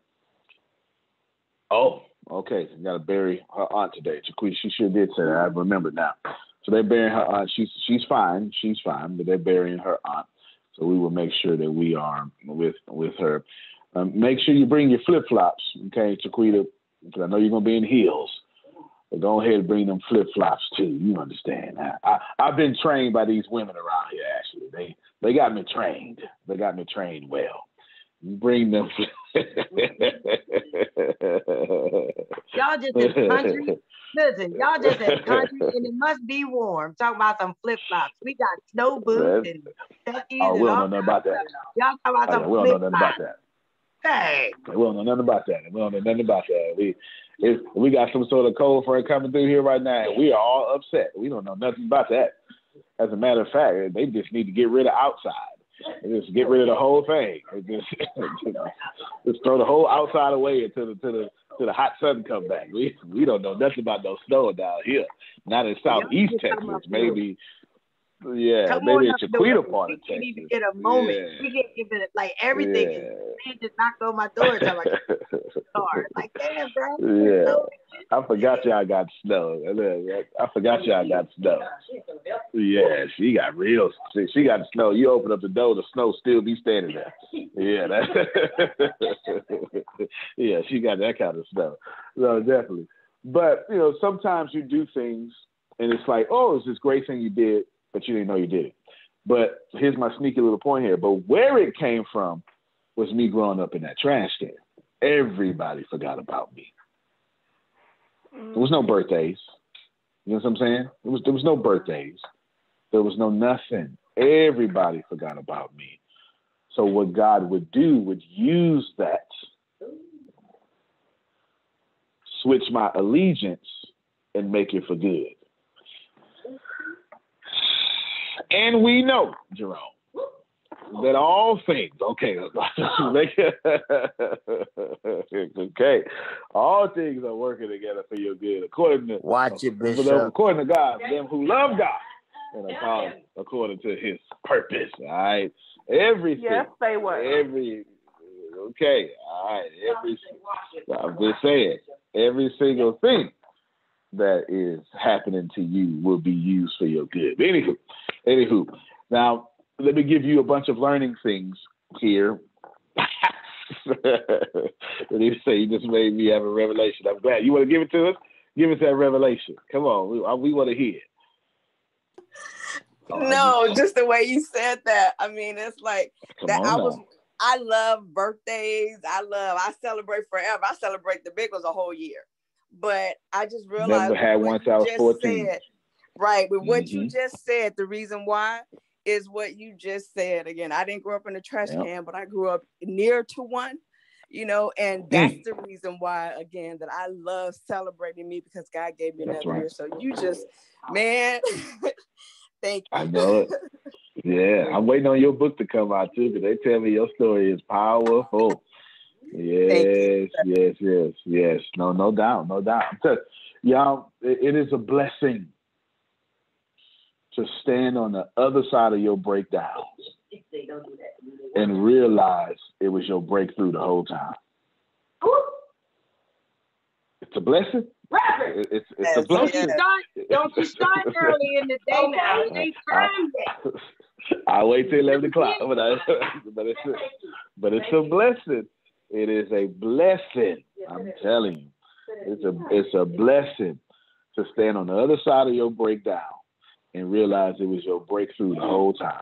Oh, okay. Got to bury her aunt today. Chiquita, she sure did say that. I remember now. So they're burying her aunt. She's fine. She's fine, but they're burying her aunt. So we will make sure that we are with her. Make sure you bring your flip-flops, okay, Chiquita, because I know you're going to be in heels. But go ahead and bring them flip-flops too. You understand. I've been trained by these women around here, actually. They got me trained. They got me trained well. Bring them. Y'all just in country. Listen, y'all just in country, and it must be warm. Talk about some flip flops. We got snow boots and Becky's. Oh, we don't know nothing about that. Y'all talk about some we don't know nothing about flip-flops. that. Hey, we don't know nothing about that. We don't know nothing about that. We got some sort of cold front coming through here right now, and we are all upset. We don't know nothing about that. As a matter of fact, they just need to get rid of outside. Just get rid of the whole thing. Just throw the whole outside away until the hot sun come back. We don't know nothing about no snow down here. Not in southeast Texas, maybe. Yeah, maybe in Chiquita part of Texas. We need to get a moment. Yeah. We can give it like everything. Man just knocked on my door. So I'm like, damn, bro. Yeah, I forgot y'all got snow. I forgot y'all got snow. Yeah, she got real. She got snow. You open up the door, the snow still be standing there. Yeah, yeah, she got that kind of snow. No, definitely. But sometimes you do things, and it's like, oh, it's this great thing you did, but you didn't know you did it. But here's my sneaky little point here. But where it came from was me growing up in that trash can. Everybody forgot about me. There was no birthdays. You know what I'm saying? There was no birthdays. There was no nothing. Everybody forgot about me. So what God would do would use that, switch my allegiance, and make it for good. And we know, Jerome, that all things, okay, all things are working together for your good, according to according to God, them who love God and are called according to His purpose. All right, everything. Yes, say what? Okay, all right. I'm just saying, every single thing that is happening to you will be used for your good. Anywho, now let me give you a bunch of learning things here. What do you say? You just made me have a revelation. I'm glad. You want to give it to us? Give us that revelation. Come on, we want to hear it. No, just the way you said that. I mean, it's like that. I love birthdays. I celebrate forever. I celebrate the big ones a whole year. But I just realized never had one since I was 14. Right, with what you just said, the reason why is what you just said. Again, I didn't grow up in a trash can, but I grew up near to one, and that's the reason why, again, that I love celebrating me, because God gave me another year. So you just, man, thank you. I know it. Yeah, I'm waiting on your book to come out too, because they tell me your story is powerful. Yes. No doubt. Y'all, it is a blessing to stand on the other side of your breakdown and realize it was your breakthrough the whole time. It's a blessing. It's a blessing. Don't you start early in the day now. It ain't time yet. I wait till 11 o'clock, but it's a blessing. It is a blessing. I'm telling you, it's a blessing to stand on the other side of your breakdown and realize it was your breakthrough the whole time.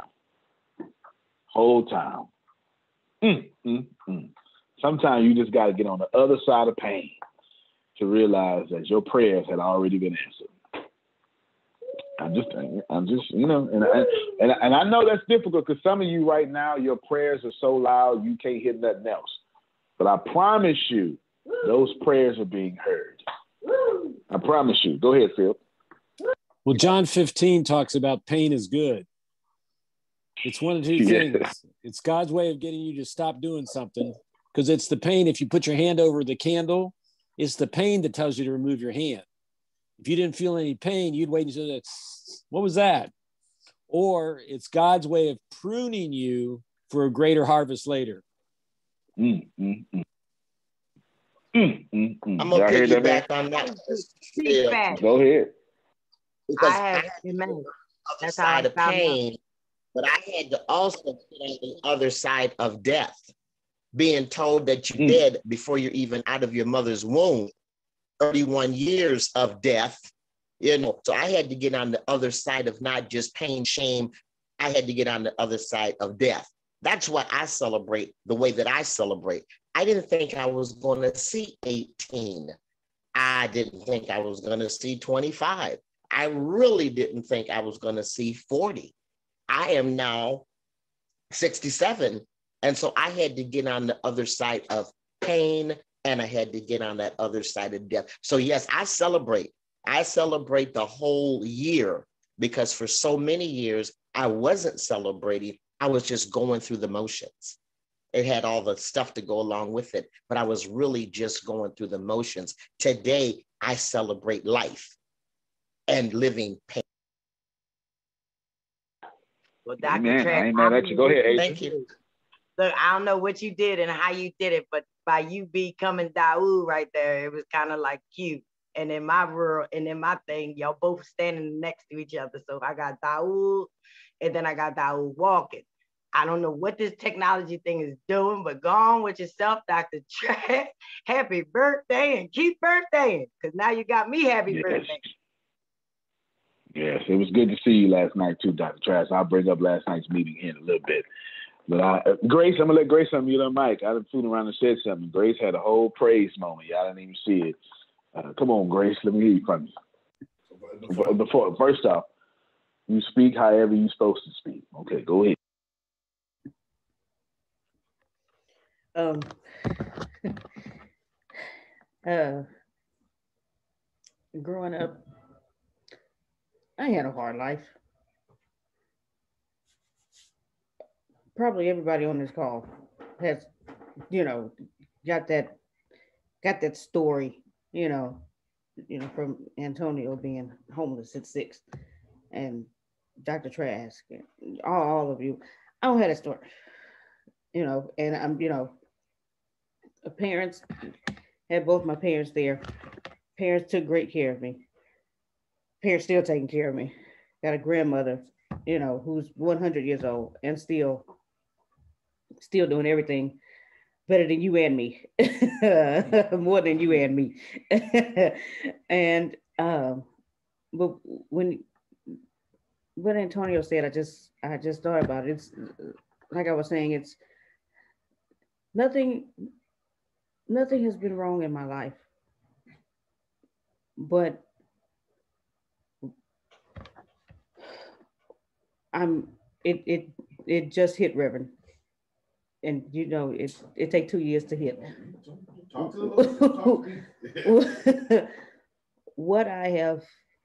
Sometimes you just got to get on the other side of pain to realize that your prayers had already been answered. I'm just, and I know that's difficult because some of you right now, your prayers are so loud you can't hear nothing else. But I promise you, those prayers are being heard. I promise you. Go ahead, Phil. Well, John 15 talks about pain is good. It's one of two things. It's God's way of getting you to stop doing something, because it's the pain. If you put your hand over the candle, it's the pain that tells you to remove your hand. If you didn't feel any pain, you'd wait until that's, what was that? Or it's God's way of pruning you for a greater harvest later. I'm gonna piggyback on that. Go ahead. Because I had the other side of pain, but I had to also sit on the other side of death, being told that you're dead before you're even out of your mother's womb. 31 years of death, so I had to get on the other side of not just pain, shame. I had to get on the other side of death. That's why I celebrate the way that I celebrate. I didn't think I was going to see 18. I didn't think I was going to see 25. I really didn't think I was going to see 40. I am now 67. And so I had to get on the other side of pain, and I had to get on that other side of death. So yes, I celebrate. I celebrate the whole year, because for so many years, I wasn't celebrating. I was just going through the motions. It had all the stuff to go along with it, but I was really just going through the motions. Today, I celebrate life and living pain. Well, Dr. Trent, I ain't mad at you. Go ahead, Adrian. Thank you. Look, I don't know what you did and how you did it, but by you becoming Daoud right there, it was kind of like cute. And in my world and in my thing, y'all both standing next to each other. So I got Daoud, and then I got Daoud walking. I don't know what this technology thing is doing, but go on with yourself, Dr. Trent. Happy birthday and keep birthdaying, because now you got me happy birthday. Yes, it was good to see you last night too, Dr. Trash. I'll bring up last night's meeting in a little bit. But Grace, I'm gonna let Grace unmute her mic. I done fooling around and said something. Grace had a whole praise moment. Y'all didn't even see it. Come on, Grace. Let me hear you from you. First off, you speak however you're supposed to speak. Okay, go ahead. Growing up, I had a hard life. Probably everybody on this call has, got that story, from Antonio being homeless at 6, and Dr. Trask, and all of you. I don't have a story, and I'm, parents, had both my parents there. Parents took great care of me. Parents still taking care of me. Got a grandmother, who's 100 years old and still doing everything better than you and me, more than you and me. And but when Antonio said, I just thought about it. It's like I was saying, it's nothing has been wrong in my life, but it just hit, Reverend. And it take 2 years to hit. What I have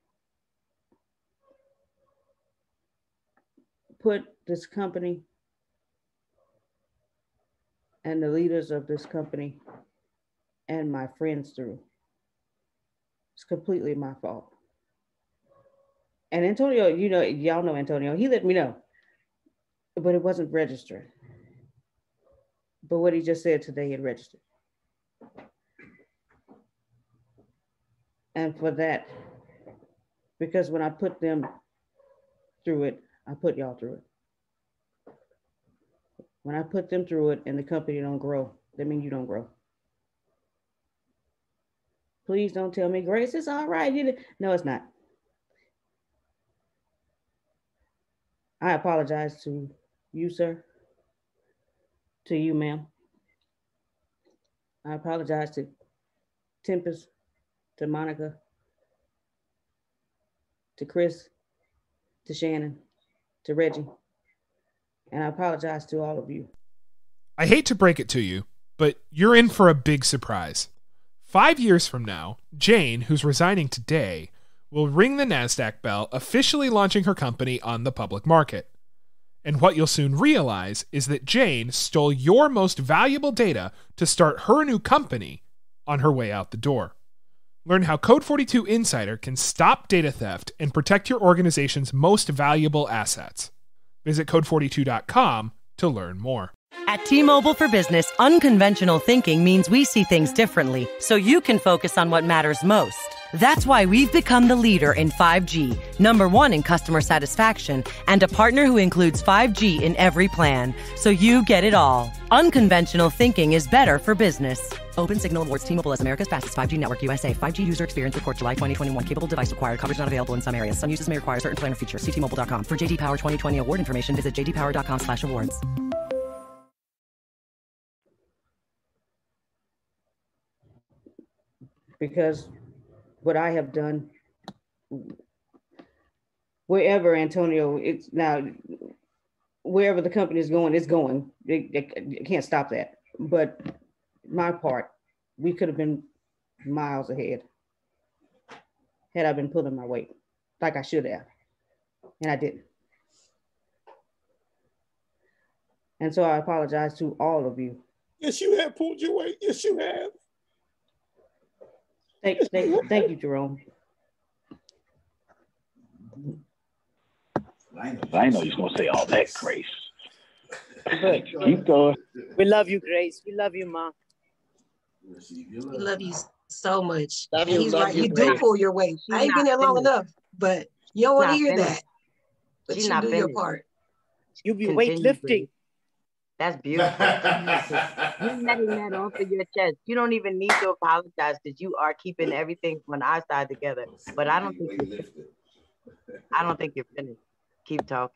put this company and the leaders of this company and my friends through, it's completely my fault. And Antonio, you know, y'all know Antonio, he let me know, but it wasn't registered. But what he just said today, it registered. And for that, because when I put them through it, I put y'all through it. When I put them through it and the company don't grow, that means you don't grow. Please don't tell me, Grace, it's all right. No, it's not. I apologize to you, sir, to you, ma'am. I apologize to Tempest, to Monica, to Chris, to Shannon, to Reggie, and I apologize to all of you. I hate to break it to you, but you're in for a big surprise. 5 years from now, Jane, who's resigning today, will ring the NASDAQ bell, officially launching her company on the public market. And what you'll soon realize is that Jane stole your most valuable data to start her new company on her way out the door. Learn how Code 42 Insider can stop data theft and protect your organization's most valuable assets. Visit code42.com to learn more. At T-Mobile for Business, unconventional thinking means we see things differently, so you can focus on what matters most. That's why we've become the leader in 5G, #1 in customer satisfaction, and a partner who includes 5G in every plan, so you get it all. Unconventional thinking is better for business. Open Signal awards T-Mobile as America's fastest 5G network USA. 5G user experience report July 2021. Capable device required. Coverage not available in some areas. Some uses may require certain plan or features. See T-Mobile.com. For JD Power 2020 award information, visit jdpower.com/awards. Because what I have done, wherever Antonio, it's now, wherever the company is going, it's going. They can't stop that. But my part, we could have been miles ahead had I been pulling my weight like I should have. And I didn't. And so I apologize to all of you. Yes, you have pulled your weight. Yes, you have. Thank you, Jerome. I know you're gonna say all that, Grace. Keep going. We love you, Grace. We love you, Ma. We love you so much. Love and you, he's love right. you, You do Grace. pull your weight. I ain't been there long enough, but you don't want to hear that. But She's you not do your finished. part. You be Continue, weightlifting. Grace. That's beautiful. You're letting that off of your chest. You don't even need to apologize because you are keeping everything from our side together. But I don't think you're finished. Keep talking.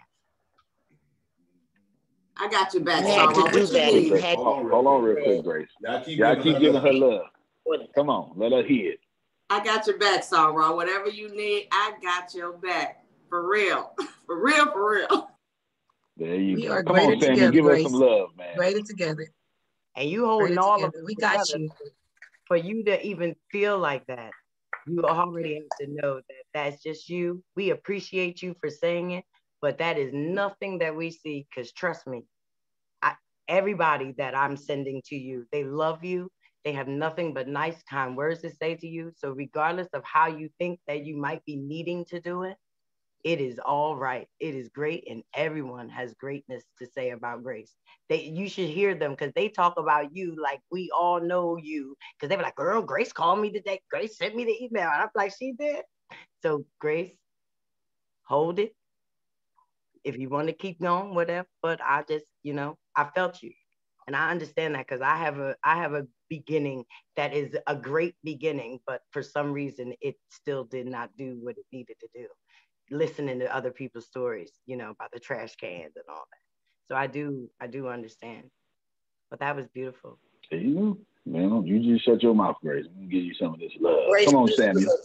I got your back. You had to do that. You Grace, had hold on real quick, Grace. Y'all keep giving her love. Come on, let her hear it. I got your back, Sarah. Whatever you need, I got your back. For real. For real, for real. There you We go. are Come on, greater Sammy, together, give Grace. us some love, man. Greater together. And you holding all of it We got together. you. For you to even feel like that, you already have to know that that's just you. We appreciate you for saying it, but that is nothing that we see, because trust me, everybody that I'm sending to you, they love you. They have nothing but nice, kind words to say to you. So regardless of how you think that you might be needing to do it, it is all right. It is great, and everyone has greatness to say about Grace. You should hear them, because they talk about you like we all know you. Because they were like, girl, Grace called me today. Grace sent me the email. And I'm like, she did. So Grace, hold it. If you want to keep going, whatever. But I just, I felt you. And I understand that, because I have a beginning that is a great beginning, but for some reason it still did not do what it needed to do. Listening to other people's stories, about the trash cans and all that. So I do understand. But that was beautiful. You just shut your mouth, Grace. I'm gonna give you some of this love. Grace, Come on, Samuel.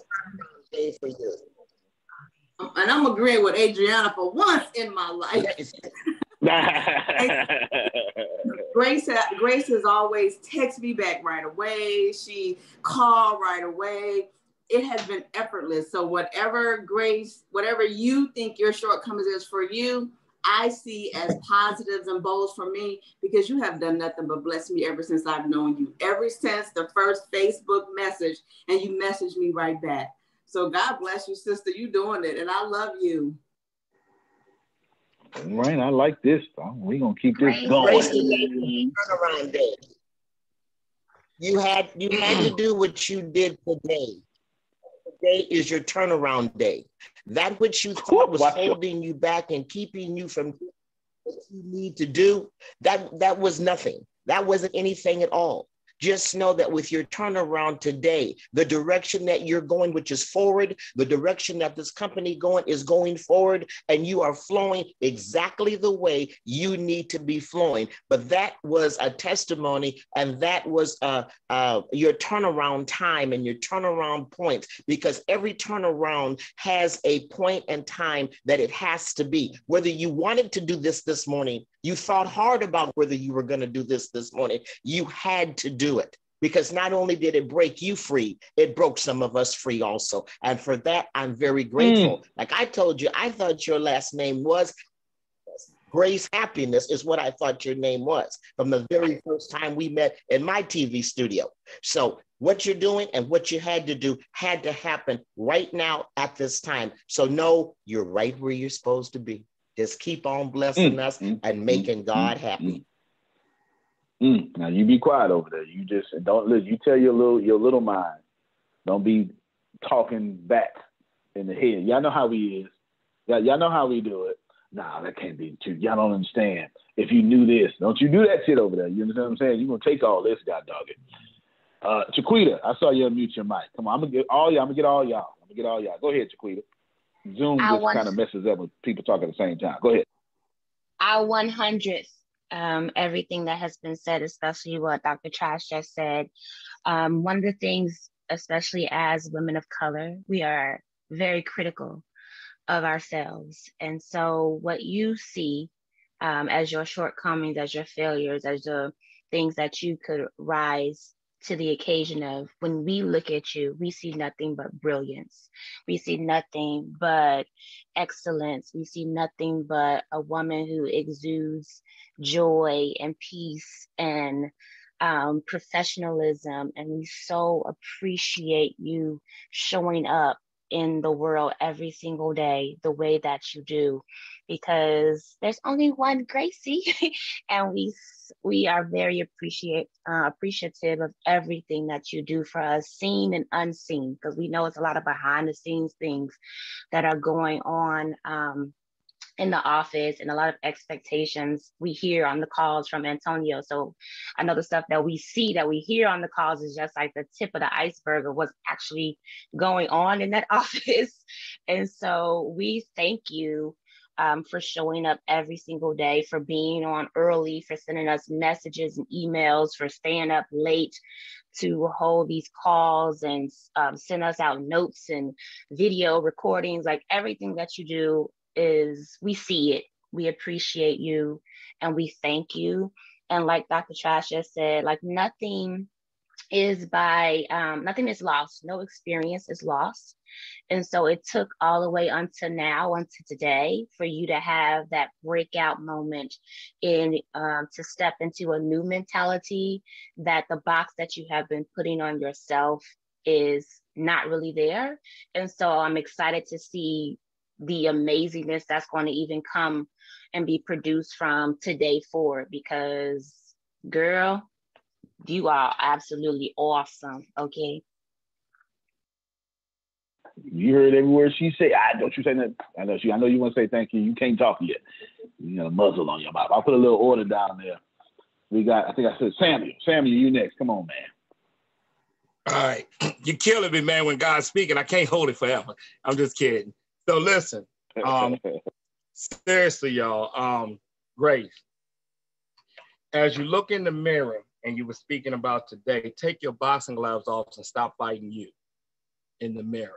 And I'm agreeing with Adriana for once in my life. Grace has always texted me back right away. She called right away. It has been effortless. So whatever, Grace, whatever you think your shortcomings is for you, I see as positives and bows for me, because you have done nothing but bless me ever since I've known you. Ever since the first Facebook message, and you messaged me right back. So God bless you, sister. You doing it, and I love you. All right, I like this. We're gonna keep this going. Grace, today was turnaround day. You had to do what you did today. Today is your turnaround day. That which you thought was holding you back and keeping you from what you need to do, that was nothing. That wasn't anything at all. Just know that with your turnaround today, the direction that you're going, which is forward, the direction that this company going is going forward, and you are flowing exactly the way you need to be flowing. But that was a testimony, and that was your turnaround time and your turnaround points, because every turnaround has a point and time that it has to be. Whether you wanted to do this morning, you thought hard about whether you were going to do this morning, you had to do it, because not only did it break you free, it broke some of us free also. And for that, I'm very grateful. Like I told you, I thought your last name was Grace Happiness, is what I thought your name was from the very first time we met in my TV studio. So what you're doing and what you had to do had to happen right now at this time. So know you're right where you're supposed to be. Just keep on blessing us and making God happy. Now you be quiet over there. You just don't listen. You tell your little mind. Don't be talking back in the head. Y'all know how he is. Y'all know how we do it. Nah, that can't be true. Y'all don't understand. If you knew this, don't you do that shit over there. You understand what I'm saying? You're gonna take all this, God dog it. Chiquita, I saw you unmute your mic. Come on, I'm gonna get all y'all. Go ahead, Chiquita. Zoom just kind of messes up with people talking at the same time. Go ahead. I 100th everything that has been said, especially what Dr. Trash just said. One of the things, especially as women of color, we are very critical of ourselves. And so what you see as your shortcomings, as your failures, as the things that you could rise to the occasion of, when we look at you, we see nothing but brilliance. We see nothing but excellence. We see nothing but a woman who exudes joy and peace and professionalism. And we so appreciate you showing up in the world every single day the way that you do, because there's only one Gracie. And we are very appreciative of everything that you do for us, seen and unseen, because we know it's a lot of behind the scenes things that are going on in the office, and a lot of expectations we hear on the calls from Antonio. So I know the stuff that we see, that we hear on the calls is just like the tip of the iceberg of what's actually going on in that office. And so we thank you for showing up every single day, for being on early, for sending us messages and emails, for staying up late to hold these calls and send us out notes and video recordings. Like everything that you do is, we see it, we appreciate you, and we thank you. And like Dr. Trash just said, like nothing is lost, no experience is lost. And so it took all the way until now, until today, for you to have that breakout moment in to step into a new mentality, that the box that you have been putting on yourself is not really there. And so I'm excited to see the amazingness that's going to even come and be produced from today forward, because girl, you are absolutely awesome. Okay. You heard every word she said. Don't you say nothing. I know you want to say thank you. You can't talk yet. You got a muzzle on your mouth. I'll put a little order down there. We got, I think I said Samuel. Samuel, you next. Come on, man. All right. You're killing me, man, when God's speaking. I can't hold it forever. I'm just kidding. So listen, seriously, y'all, Grace, as you look in the mirror and you were speaking about today, take your boxing gloves off and stop fighting you in the mirror.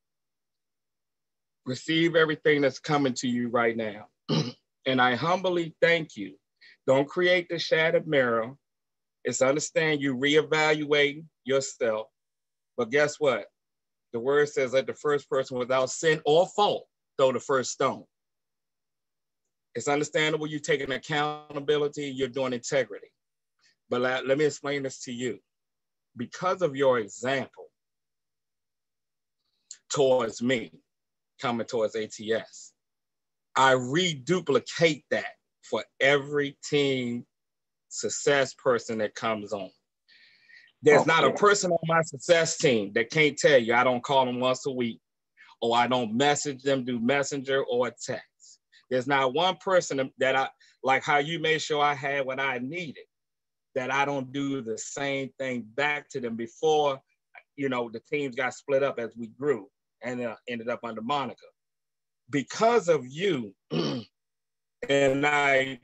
Receive everything that's coming to you right now. And I humbly thank you. Don't create the shattered mirror. It's understand you reevaluating yourself. But guess what? The word says that the first person without sin or fault throw the first stone. It's understandable you're taking accountability, you're doing integrity. But let me explain this to you. Because of your example, towards me, coming towards ATS. I reduplicate that for every team success person that comes on. There's not a person on my success team that can't tell you I don't call them once a week, or I don't message them, do messenger or text. There's not one person that I, like how you made sure I had what I needed, that I don't do the same thing back to them before, you know, the teams got split up as we grew and ended up under Monica. Because of you, and I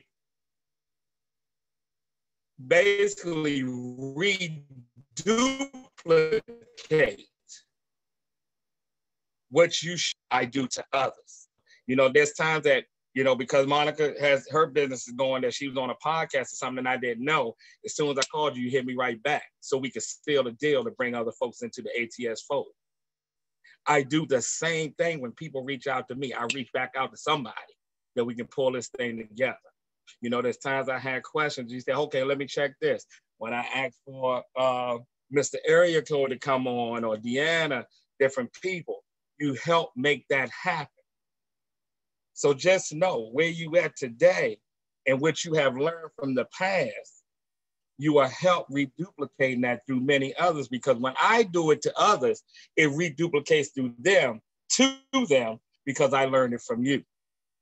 basically reduplicate what I do to others. You know, there's times that, you know, because Monica has her business is going, that she was on a podcast or something I didn't know. As soon as I called you, you hit me right back so we could seal the deal to bring other folks into the ATS fold. I do the same thing when people reach out to me. I reach back out to somebody that we can pull this thing together. You know, there's times I had questions. You say, okay, let me check this. When I asked for Mr. Area Code to come on, or Deanna, different people, you help make that happen. So just know where you at today and what you have learned from the past, you are help reduplicating that through many others, because when I do it to others, it reduplicates through them, to them, because I learned it from you.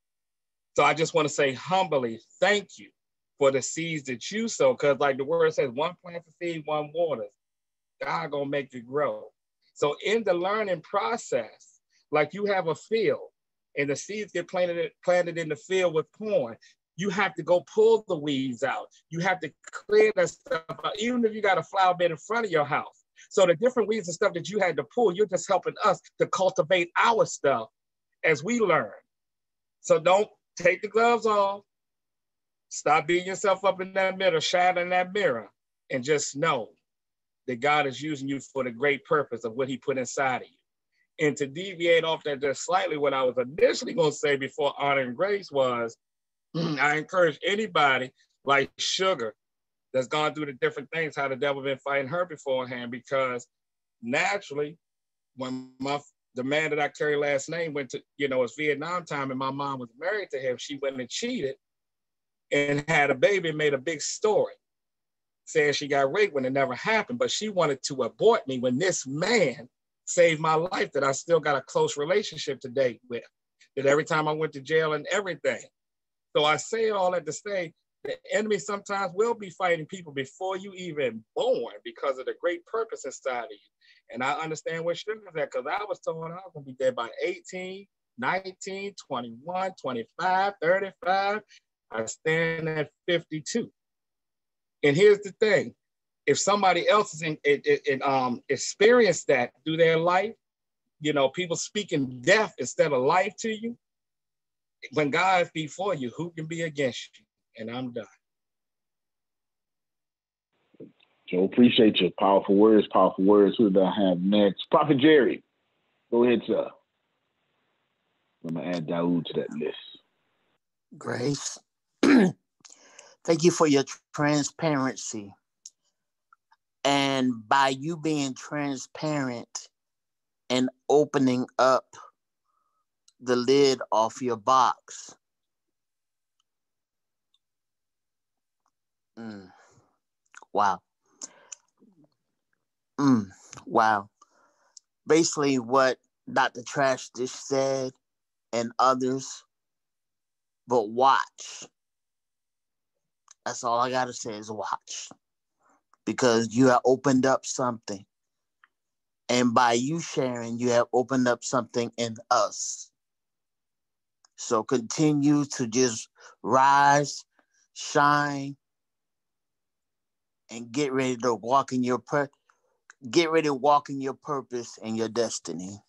So I just want to say humbly, thank you for the seeds that you sow, because like the word says, one plants a seed, one waters. God gonna make it grow. So in the learning process, like you have a field and the seeds get planted in the field with corn, you have to go pull the weeds out. You have to clear that stuff out, even if you got a flower bed in front of your house. So the different weeds and stuff that you had to pull, you're just helping us to cultivate our stuff as we learn. So don't take the gloves off. Stop beating yourself up in that mirror, shadow in that mirror, and just know that God is using you for the great purpose of what he put inside of you. And to deviate off that just slightly, what I was initially going to say before honor and grace was, I encourage anybody like Sugar that's gone through the different things, how the devil been fighting her beforehand, because naturally, when the man that I carry last name went to, you know, it's Vietnam time and my mom was married to him, she went and cheated and had a baby and made a big story saying she got raped when it never happened, but she wanted to abort me when this man saved my life that I still got a close relationship today with, that every time I went to jail and everything. So I say all that to say the enemy sometimes will be fighting people before you even born because of the great purpose inside of you. And I understand where Sugar's at, because I was told I was going to be dead by 18, 19, 21, 25, 35. I stand at 52. And here's the thing. If somebody else is experienced that through their life, you know, people speaking death instead of life to you, when God is before you, who can be against you? And I'm done. Joe, appreciate your powerful words, powerful words. Who do I have next? Prophet Jerry. Go ahead, sir. I'm going to add Daoud to that list. Grace, thank you for your transparency. And by you being transparent and opening up the lid off your box, wow. Wow. Basically what Dr. Trash just said and others, but watch. That's all I got to say is watch. Because you have opened up something. And by you sharing, you have opened up something in us. So continue to just rise, shine, and get ready to walk in your purpose and your destiny.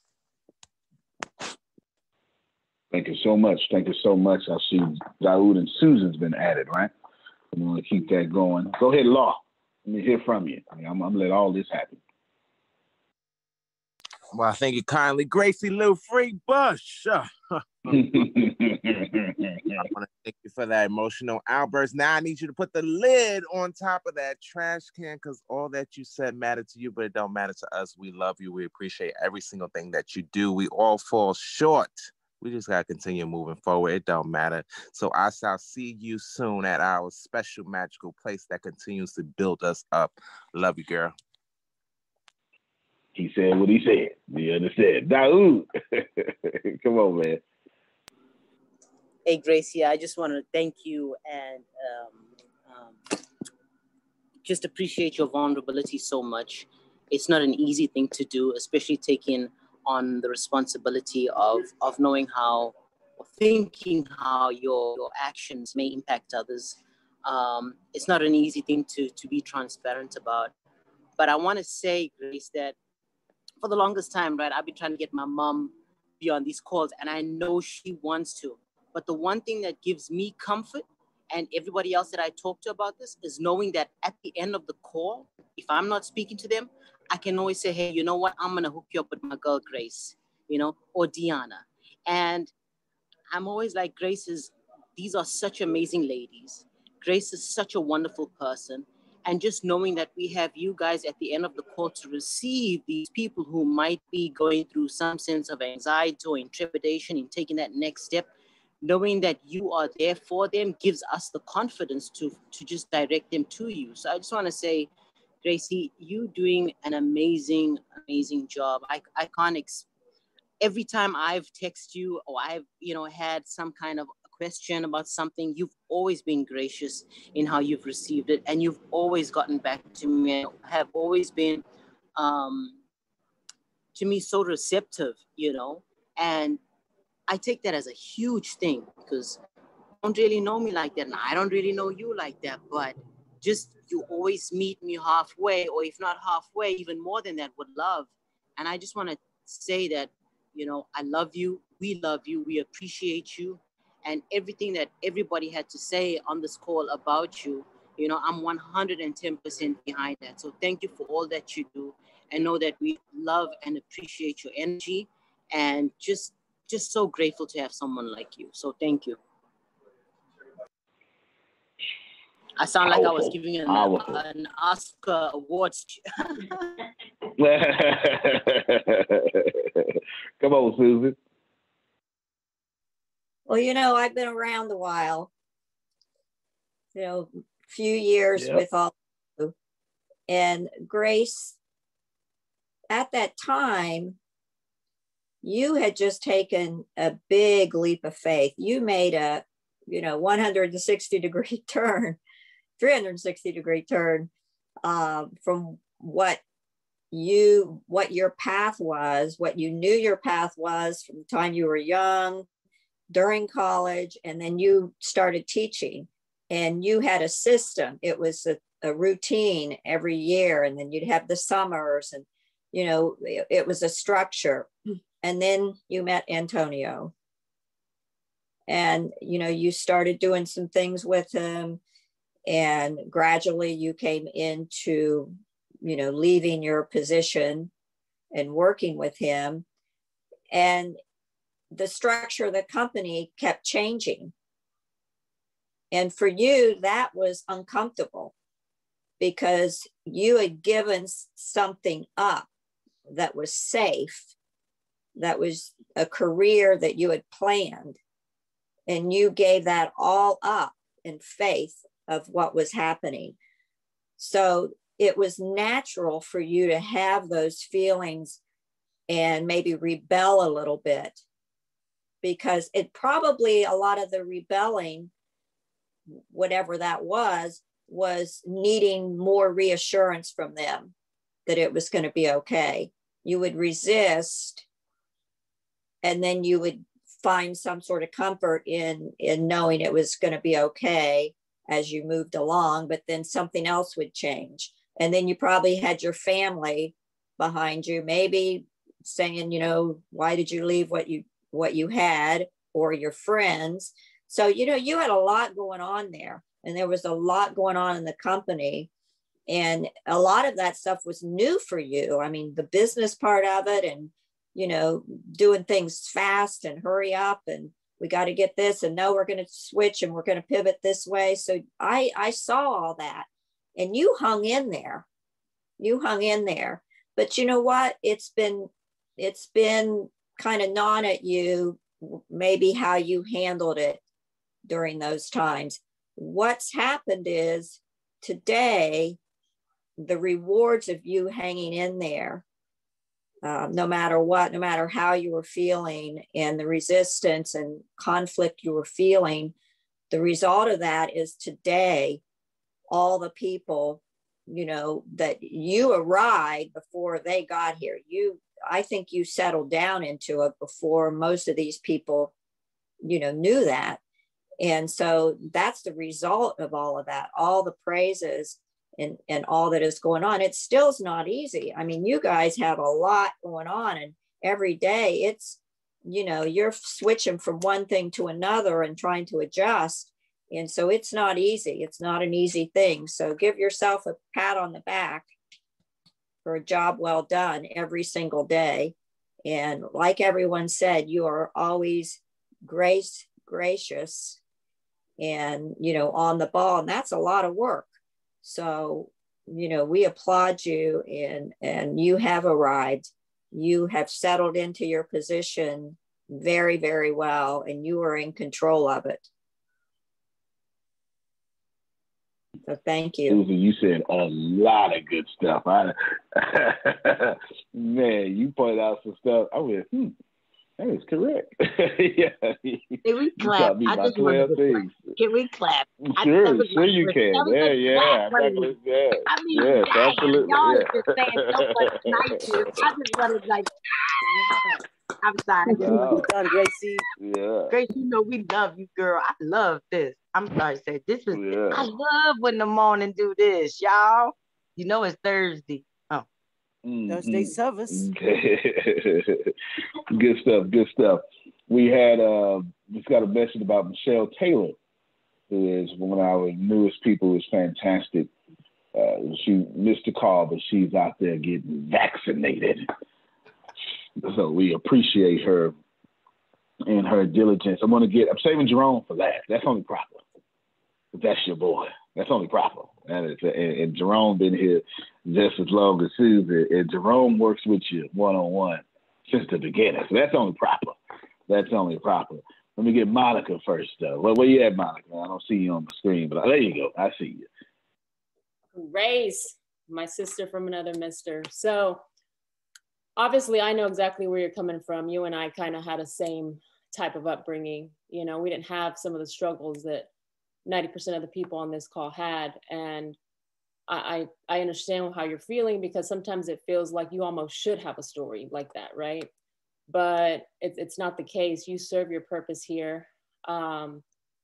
Thank you so much. Thank you so much. I see Daoud and Susan's been added, right? I'm going to keep that going. Go ahead, Law. Let me hear from you. I'm going to let all this happen. Well, thank you kindly. Gracie Lou Free Bush. I want to thank you for that emotional outburst. Now I need you to put the lid on top of that trash can, because all that you said mattered to you, but it don't matter to us. We love you. We appreciate every single thing that you do. We all fall short. We just got to continue moving forward. It don't matter. So I shall see you soon at our special magical place that continues to build us up. Love you, girl. He said what he said. You understand? Daoud. Come on, man. Hey, Gracie, I just want to thank you and just appreciate your vulnerability so much. It's not an easy thing to do, especially taking on the responsibility of knowing how, or thinking how your actions may impact others. It's not an easy thing to be transparent about. But I want to say, Grace, that for the longest time, right, I've been trying to get my mom be on these calls, and I know she wants to. But the one thing that gives me comfort and everybody else that I talk to about this is knowing that at the end of the call, if I'm not speaking to them, I can always say, hey, you know what? I'm going to hook you up with my girl, Grace, or Deanna. And I'm always like, these are such amazing ladies. Grace is such a wonderful person. And just knowing that we have you guys at the end of the call to receive these people who might be going through some sense of anxiety or intrepidation in taking that next step, knowing that you are there for them gives us the confidence to just direct them to you. So I just want to say, Gracie, you doing an amazing, amazing job. I can't, every time I've texted you or I've, had some kind of question about something, you've always been gracious in how you've received it, and you've always gotten back to me, have always been to me so receptive, and I take that as a huge thing, because you don't really know me like that, and I don't really know you like that, but just you always meet me halfway, or if not halfway, even more than that, with love. And I just want to say that, I love you, we appreciate you. And everything that everybody had to say on this call about you, I'm 110% behind that. So thank you for all that you do, and know that we love and appreciate your energy, and just so grateful to have someone like you. So thank you. I sound like I was giving an Oscar awards. Come on, Susan. Well, I've been around a while, few years with all of you. And Grace, at that time, you had just taken a big leap of faith. You made a, 160-degree turn, 360-degree turn from what your path was, what you knew your path was from the time you were young, during college, and then you started teaching, and you had a system. It was a routine every year, and then you'd have the summers, and it was a structure. And then you met Antonio, and you started doing some things with him, and gradually you came into leaving your position and working with him, and the structure of the company kept changing. And for you, that was uncomfortable, because you had given something up that was safe, that was a career that you had planned, and you gave that all up in faith of what was happening. So it was natural for you to have those feelings and maybe rebel a little bit, because it probably, a lot of the rebelling, whatever that was needing more reassurance from them that it was going to be okay. You would resist, and then you would find some sort of comfort in knowing it was going to be okay as you moved along, but then something else would change. And then you probably had your family behind you, maybe saying, why did you leave what you had, or your friends. So, you had a lot going on there, and there was a lot going on in the company. And a lot of that stuff was new for you. I mean, the business part of it, and, doing things fast and hurry up. And we got to get this, and no, we're going to switch and we're going to pivot this way. So I saw all that, and you hung in there. You hung in there. But you know what? It's been kind of gnawing at you, maybe how you handled it during those times. What's happened is today, the rewards of you hanging in there, no matter what, no matter how you were feeling, and the resistance and conflict you were feeling, the result of that is today, all the people, you know, that you arrived before they got here. I think you settled down into it before most of these people, you know, knew that. And so that's the result of all of that, all the praises and all that is going on. It still is not easy. I mean, you guys have a lot going on, and every day it's, you know, you're switching from one thing to another and trying to adjust. And so it's not easy. It's not an easy thing. So give yourself a pat on the back for a job well done every single day. And like everyone said, you are always gracious and, you know, on the ball. And that's a lot of work. So, you know, we applaud you, and you have arrived. You have settled into your position very, very well, and you are in control of it. So thank you. Susan, you said a lot of good stuff. Man, you pointed out some stuff. I went, that is correct. Yeah. Can we clap? I just 12 things. Can we clap? Sure you can. Yeah. I mean, yes, dang, absolutely. y'all Yeah. are just saying so much niceness. I just wanted like, I'm sorry. Wow. Done, Gracie. Yeah. Grace, you know we love you, girl. I love this. I'm sorry to say this was. Yeah. I love when the morning do this, y'all. You know it's Thursday. Oh, Thursday service. Good stuff. We had just got a message about Michelle Taylor, who is one of our newest people. Who's fantastic. She missed a call, but she's out there getting vaccinated. So we appreciate her and her diligence. I'm saving Jerome for last. That's only proper. But that's your boy. That's only proper. And Jerome been here just as long as Susan. And Jerome works with you one-on-one since the beginning. So that's only proper. Let me get Monica first, though. Where you at, Monica? I don't see you on the screen, but there you go. I see you. Grace, my sister from another mister. So obviously, I know exactly where you're coming from. You and I kind of had a same type of upbringing. You know, we didn't have some of the struggles that 90% of the people on this call had. And I understand how you're feeling, because sometimes it feels like you almost should have a story like that, right? But it's not the case. You serve your purpose here. And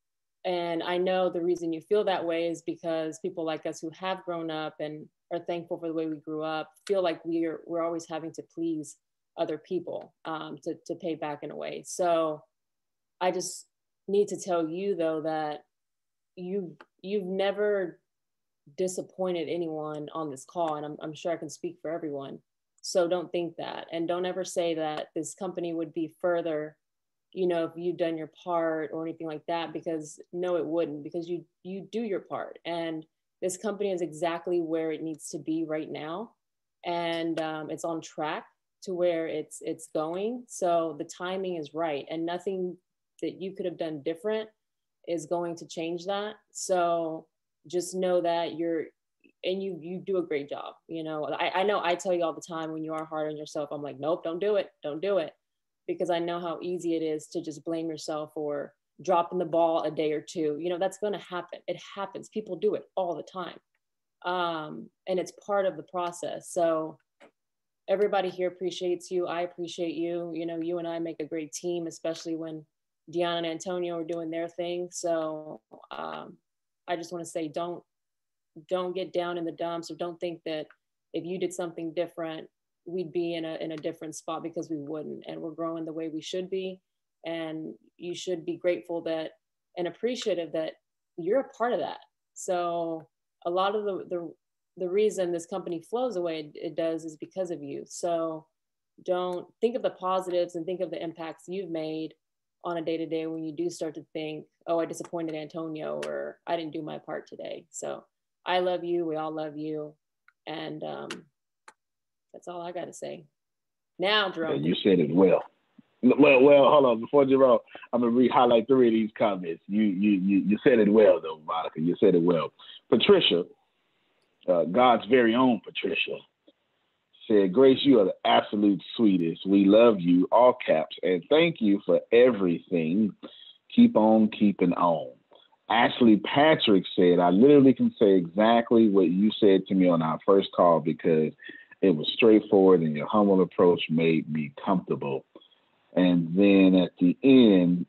I know the reason you feel that way is because people like us who have grown up and are thankful for the way we grew up feel like we're always having to please other people to pay back in a way. So I just need to tell you, though, that you've never disappointed anyone on this call, and I'm sure I can speak for everyone. So don't think that, and don't ever say that this company would be further, you know, if you've done your part or anything like that, because no, it wouldn't, because you do your part, and this company is exactly where it needs to be right now, and it's on track to where it's going. So the timing is right, and nothing that you could have done different is going to change that. So just know that you do a great job. You know, I know I tell you all the time, when you are hard on yourself, I'm like, nope, don't do it, because I know how easy it is to just blame yourself or dropping the ball a day or two. You know, that's going to happen. It happens. People do it all the time. And it's part of the process. So everybody here appreciates you. I appreciate you. You know, you and I make a great team, especially when Deanna and Antonio are doing their thing. So I just want to say, don't get down in the dumps, or don't think that if you did something different, we'd be in a different spot, because we wouldn't. And we're growing the way we should be. And you should be grateful that and appreciative that you're a part of that. So a lot of the reason this company flows the way it does is because of you. So don't think of the positives and think of the impacts you've made on a day-to-day when you do start to think, oh, I disappointed Antonio, or I didn't do my part today. So I love you. We all love you. And that's all I got to say. Now, Jerome. You said it well. Well, hold on. Before Jerome, I'm gonna re-highlight 3 of these comments. You said it well, though, Monica. You said it well. Patricia, God's very own Patricia, said, Grace, you are the absolute sweetest. We love you, all caps, and thank you for everything. Keep on keeping on. Ashley Patrick said, I literally can say exactly what you said to me on our first call because it was straightforward and your humble approach made me comfortable. And then at the end,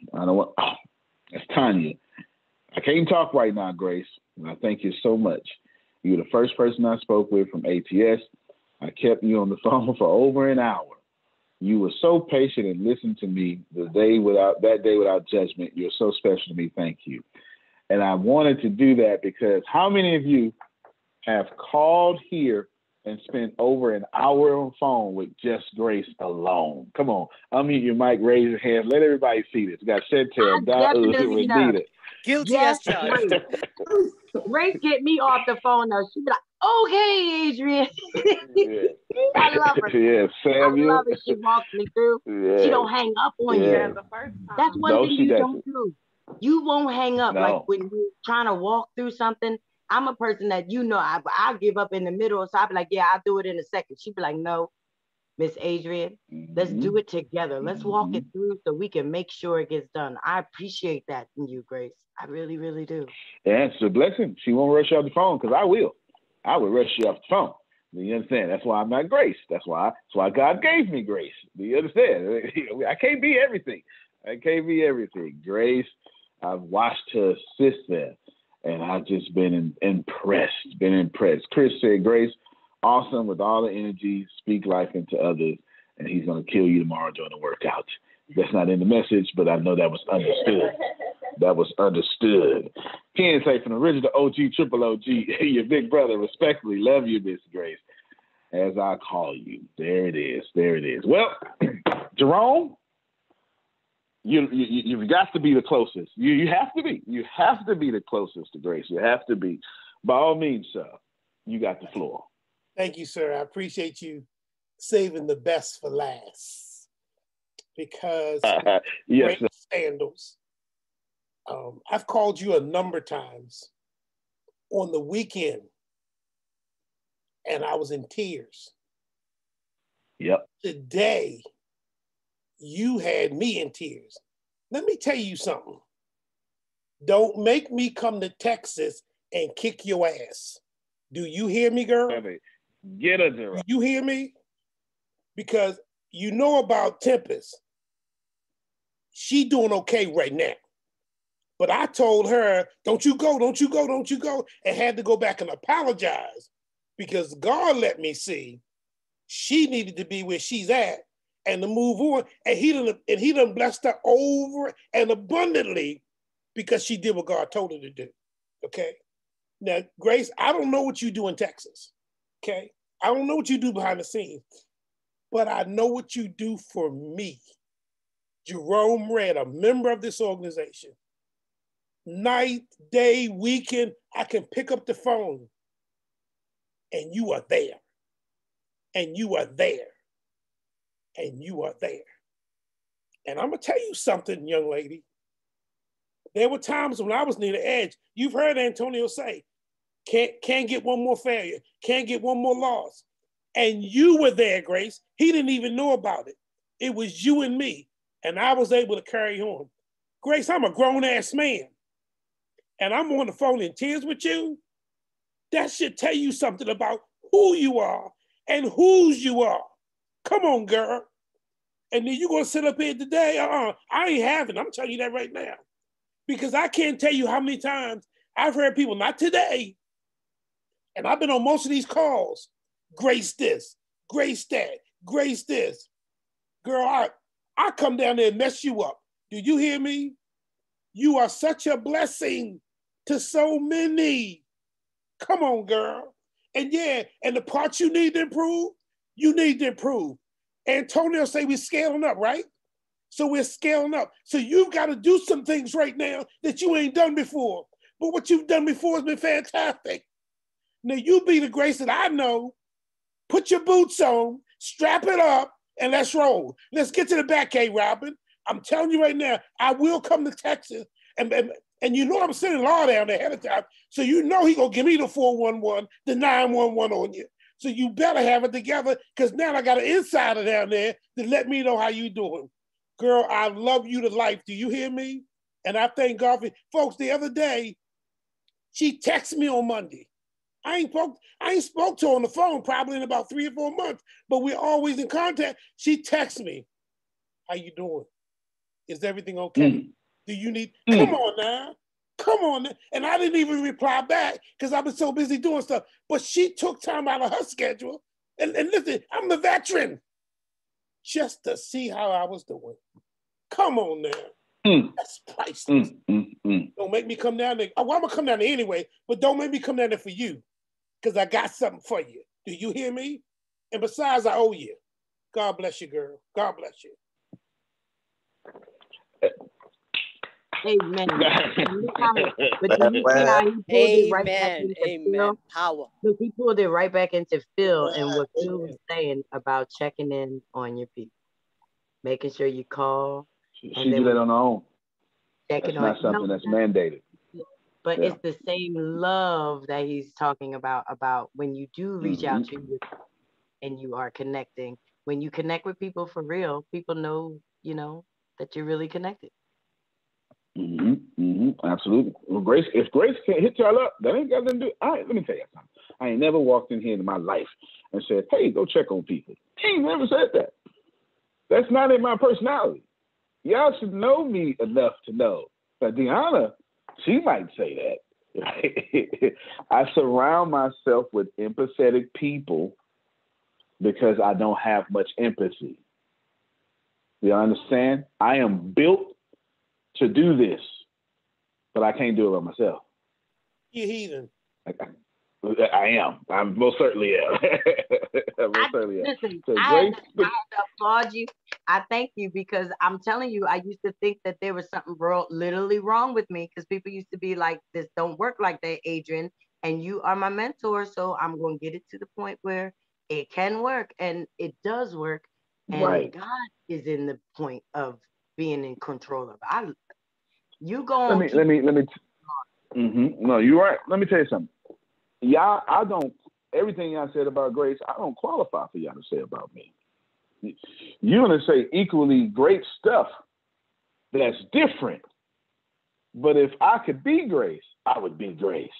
that's Tanya. I can't talk right now, Grace, and I thank you so much. You were the first person I spoke with from ATS. I kept you on the phone for over an hour. You were so patient and listened to me that day without judgment. You're so special to me. Thank you. And I wanted to do that because how many of you have called here and spent over an hour on the phone with just Grace alone? Come on, unmute your mic, raise your hand, let everybody see this. We got Chantel, Renita. Guilty as charged. Grace get me off the phone though. She be like, okay, Adrian. I love her. Yeah, Samuel. I love it. She walks me through. Yeah. She don't hang up on you. That's one thing you don't do. You won't hang up. No. Like when you're trying to walk through something. I'm a person that, I'll give up in the middle. So I'll be like, yeah, I'll do it in a second. She'd be like, no, Miss Adrian, let's do it together. Let's walk it through so we can make sure it gets done. I appreciate that in you, Grace. I really, really do. Yeah, it's a blessing. She won't rush you off the phone because I will. I will rush you off the phone. Do you understand? That's why I'm not Grace. That's why God gave me Grace. Do you understand? I can't be everything. Grace, I've watched her assist there. And I've just been impressed. Chris said, Grace, awesome with all the energy, speak life into others, and he's going to kill you tomorrow during the workout. That's not in the message, but I know that was understood. Ken say, from the original OG, triple OG, your big brother, respectfully, love you, Miss Grace, as I call you. There it is. Well, Jerome, you've got to be the closest. You have to be. You have to be the closest to Grace. You have to be. By all means, sir, you got the floor. Thank you, sir. I appreciate you saving the best for last because yes, great sandals. I've called you a number of times on the weekend, and I was in tears. Yep. Today, you had me in tears. Let me tell you something. Don't make me come to Texas and kick your ass. Do you hear me, girl? Get her, Jerome. Do you hear me? Because you know about Tempest. She doing okay right now. But I told her, don't you go, and had to go back and apologize because God let me see she needed to be where she's at and to move on. And he done blessed her over and abundantly because she did what God told her to do. Okay. Now, Grace, I don't know what you do in Texas. Okay. I don't know what you do behind the scenes, but I know what you do for me. Jerome Red, a member of this organization. Night, day, weekend, I can pick up the phone and you are there. And you are there. And you are there. And I'm going to tell you something, young lady. There were times when I was near the edge. You've heard Antonio say, can't get one more failure, can't get one more loss. And you were there, Grace. He didn't even know about it. It was you and me. And I was able to carry on. Grace, I'm a grown-ass man. And I'm on the phone in tears with you. That should tell you something about who you are and whose you are. Come on, girl. And then you're going to sit up here today? I ain't having it. I'm telling you that right now. Because I can't tell you how many times I've heard people, not today, and I've been on most of these calls, Grace this, Grace that, Grace this. Girl, I come down there and mess you up. Do you hear me? You are such a blessing to so many. Come on, girl. And yeah, and the parts you need to improve, you need to improve. Antonio say we scaling up, right? So we're scaling up. So you've got to do some things right now that you ain't done before. But what you've done before has been fantastic. Now you be the Grace that I know. Put your boots on, strap it up, and let's roll. Let's get to the back, K. Robin. I'm telling you right now, I will come to Texas. And you know I'm sending Law down there ahead of time. So you know he gonna give me the 411, the 911 on you. So you better have it together, because now I got an insider down there to let me know how you doing. Girl, I love you to life. Do you hear me? And I thank God for folks. The other day, she texted me on Monday. I ain't spoke to her on the phone probably in about 3 or 4 months, but we're always in contact. She texts me, how you doing? Is everything okay? Do you need, come on now. Come on now. And I didn't even reply back because I've been so busy doing stuff. But she took time out of her schedule. And listen, I'm the veteran. Just to see how I was doing. Come on now. That's priceless. Don't make me come down there. Well, I'm going to come down there anyway, but don't make me come down there for you, because I got something for you. Do you hear me? And besides, I owe you. God bless you, girl. God bless you. Amen. Amen. Power. Look, he pulled it right back into Phil and what Phil was saying about checking in on your people, making sure you call. She do that on her own. That's not something that's mandated. But it's the same love that he's talking about when you do reach out to you and you are connecting. When you connect with people for real, people know, that you're really connected. Absolutely. Well, if Grace can't hit y'all up, that ain't got nothing to do. Let me tell you something. I ain't never walked in here in my life and said, hey, go check on people. I ain't never said that. That's not in my personality. Y'all should know me enough to know. But Deanna, she might say that. I surround myself with empathetic people because I don't have much empathy. You understand? I am built to do this, but I can't do it by myself. You heathen. I am. I most certainly am. Listen, I applaud you. I thank you, because I'm telling you, I used to think that there was something literally wrong with me, because people used to be like, this don't work like that, Adrian, and you are my mentor, so I'm going to get it to the point where it can work, and it does work, and God is in the point of being in control of it. You go on. Let me. No, you're right. Let me tell you something. Y'all, everything y'all said about Grace, I don't qualify for y'all to say about me. You're going to say equally great stuff that's different. But if I could be Grace, I would be Grace.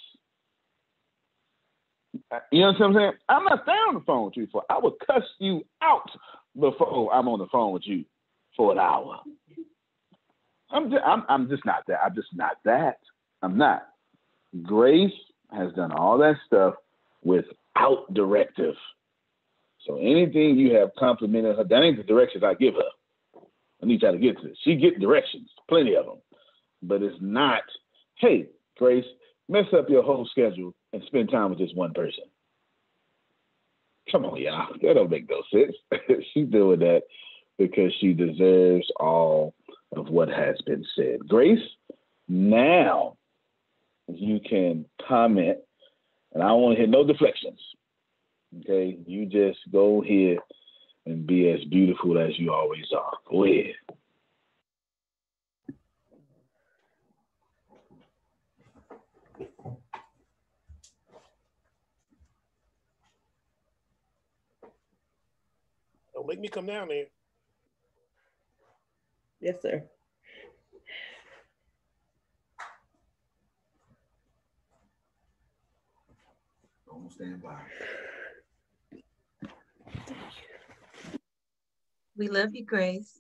You know what I'm saying? I'm not staying on the phone with you I would cuss you out before I'm on the phone with you for an hour. I'm just not that. I'm just not that. I'm not. Grace has done all that stuff without directive. So anything you have complimented her, that ain't the directions I give her. I need y'all to get to this. She get directions, plenty of them. But it's not, hey, Grace, mess up your whole schedule and spend time with this one person. Come on, y'all. That don't make no sense. She's doing that because she deserves all of what has been said. Grace, now you can comment, and I don't want to hear no deflections. Okay, you just go here and be as beautiful as you always are. Go ahead. Don't make me come down there. Yes, sir. Don't stand by. We love you, Grace.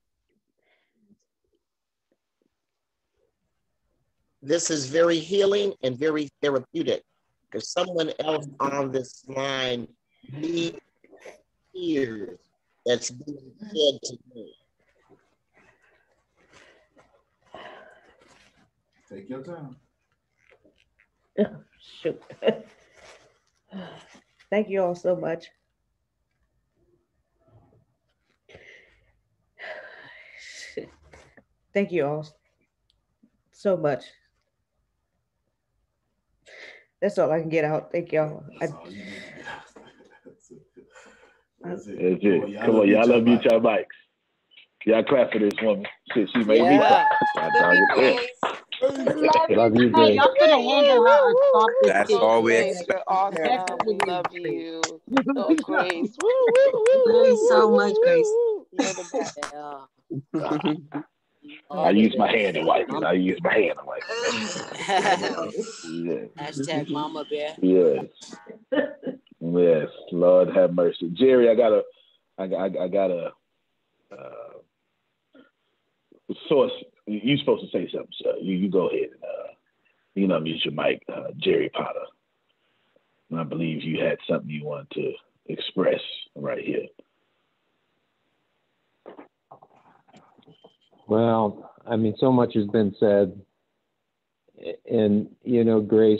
This is very healing and very therapeutic, because someone else on this line needs ears that's being said to me. Take your time. Shoot. Thank you all so much. Thank you all so much. That's all I can get out. Thank y'all. That's it. That's it. Come on, y'all unmute your mics. Y'all clap for this woman. She made me Yeah. cry. Love you, Hey, Grace. y'all could have handed her a soft That's biscuit all we today. expect. You're awesome. Definitely We love Grace. you. Oh, Grace. Woo, woo, woo, Love you woo, so woo, much, woo, Grace. woo. You're the best. I use my hand to wipe it. I use my hand to wipe it. Yeah. Hashtag Mama Bear. Yes. Yes. Lord have mercy. Jerry, I got a source. You're supposed to say something, sir. You go ahead and mute your mic, Jerry Potter. And I believe you had something you wanted to express right here. Well, I mean, so much has been said. And, Grace,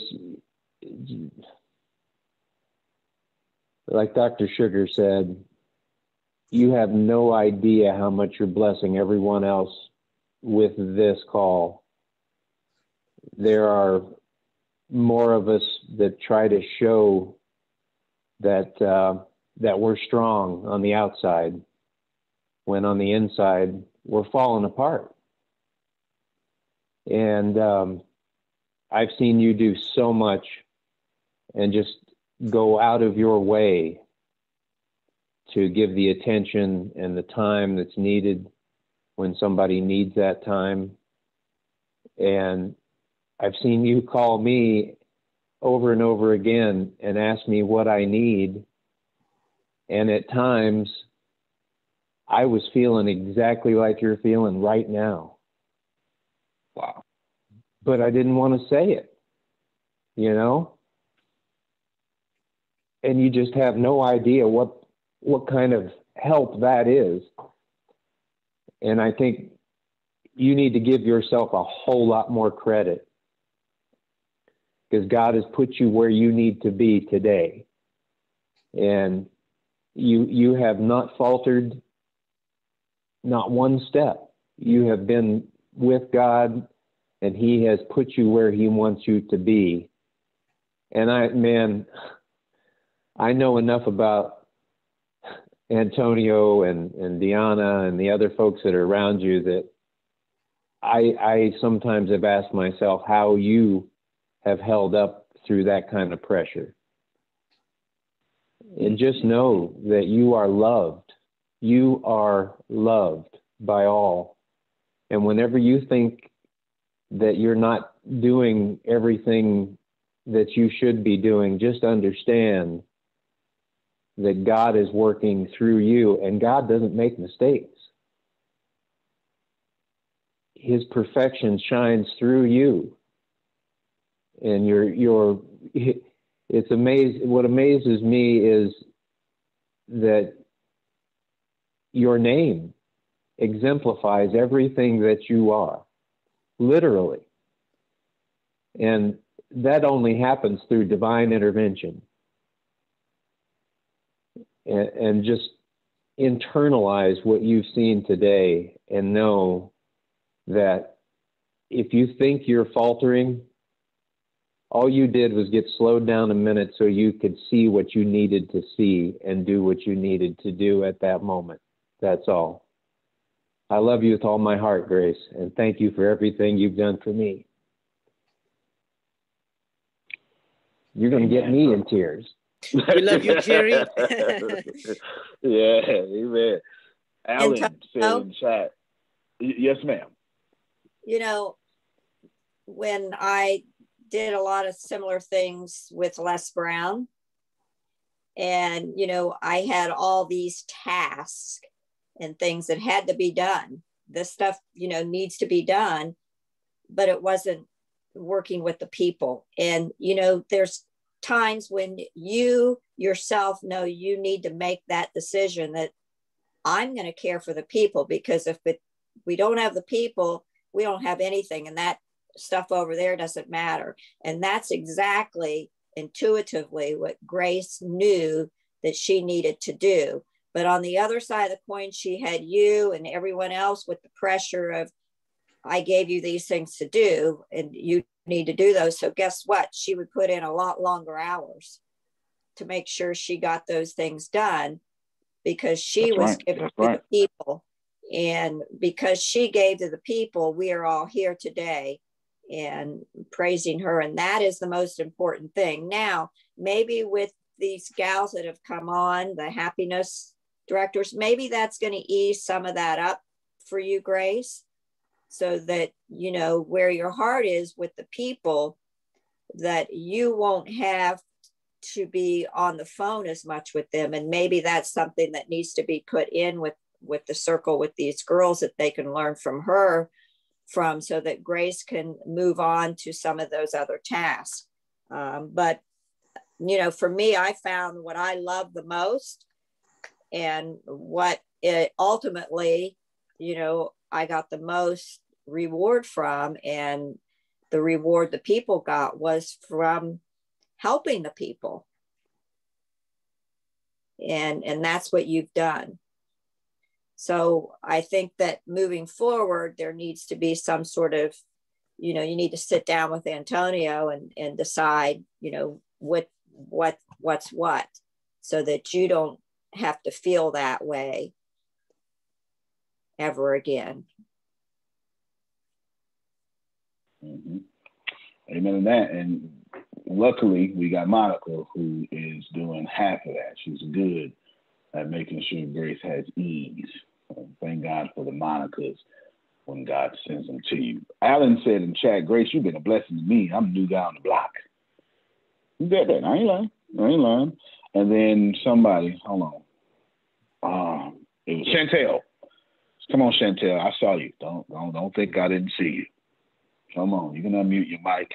like Dr. Sugar said, you have no idea how much you're blessing everyone else with this call. There are more of us that try to show that we're strong on the outside, when on the inside we're falling apart. And I've seen you do so much and just go out of your way to give the attention and the time that's needed when somebody needs that time. And I've seen you call me over and over again and ask me what I need. And at times, I was feeling exactly like you're feeling right now. Wow. But I didn't want to say it, And you just have no idea what kind of help that is. And I think you need to give yourself a whole lot more credit, because God has put you where you need to be today. And you have not faltered, not one step. You have been with God, and He has put you where He wants you to be. And I know enough about Antonio and Deanna and the other folks that are around you that I sometimes have asked myself how you have held up through that kind of pressure. And just know that you are loved. You are loved by all. And whenever you think that you're not doing everything that you should be doing, just understand that God is working through you, and God doesn't make mistakes. His perfection shines through you. And it's amazing. What amazes me is that your name exemplifies everything that you are, literally. And that only happens through divine intervention. And just internalize what you've seen today and know that if you think you're faltering, all you did was get slowed down a minute so you could see what you needed to see and do what you needed to do at that moment. That's all. I love you with all my heart, Grace, and thank you for everything you've done for me. You're going to get me in tears. We love you, Jerry. Yeah, amen. Alan said in chat. Yes, ma'am. When I did a lot of similar things with Les Brown, and, I had all these tasks and things that had to be done. This stuff, needs to be done, but it wasn't working with the people. And, there's times when you yourself know you need to make that decision that I'm going to care for the people, because if we don't have the people, we don't have anything. And that stuff over there doesn't matter. And that's exactly intuitively what Grace knew that she needed to do. But on the other side of the coin, she had you and everyone else with the pressure of I gave you these things to do and you need to do those. So guess what? She would put in a lot longer hours to make sure she got those things done, because she was giving to the people. And because she gave to the people, we are all here today and praising her. And that is the most important thing. Now, maybe with these gals that have come on, the happiness directors, maybe that's going to ease some of that up for you, Grace, so that, you know, where your heart is with the people, that you won't have to be on the phone as much with them. And maybe that's something that needs to be put in with the circle with these girls, that they can learn from her from, so that Grace can move on to some of those other tasks. But, you know, for me, I found what I love the most and what it ultimately, you know, I got the most reward from, and the reward the people got was from helping the people. And that's what you've done. So I think that moving forward, there needs to be some sort of, you know, you need to sit down with Antonio and decide, you know, what's what, so that you don't have to feel that way ever again. Mm-hmm. Amen to that. And luckily, we got Monica, who is doing half of that. She's good at making sure Grace has ease. Thank God for the Monicas when God sends them to you. Alan said in chat, Grace, you've been a blessing to me. I'm a new guy on the block. You got that? I ain't lying. And then somebody, hold on. It was Chantel. Come on, Chantel. I saw you. Don't think I didn't see you. Come on, you can unmute your mic.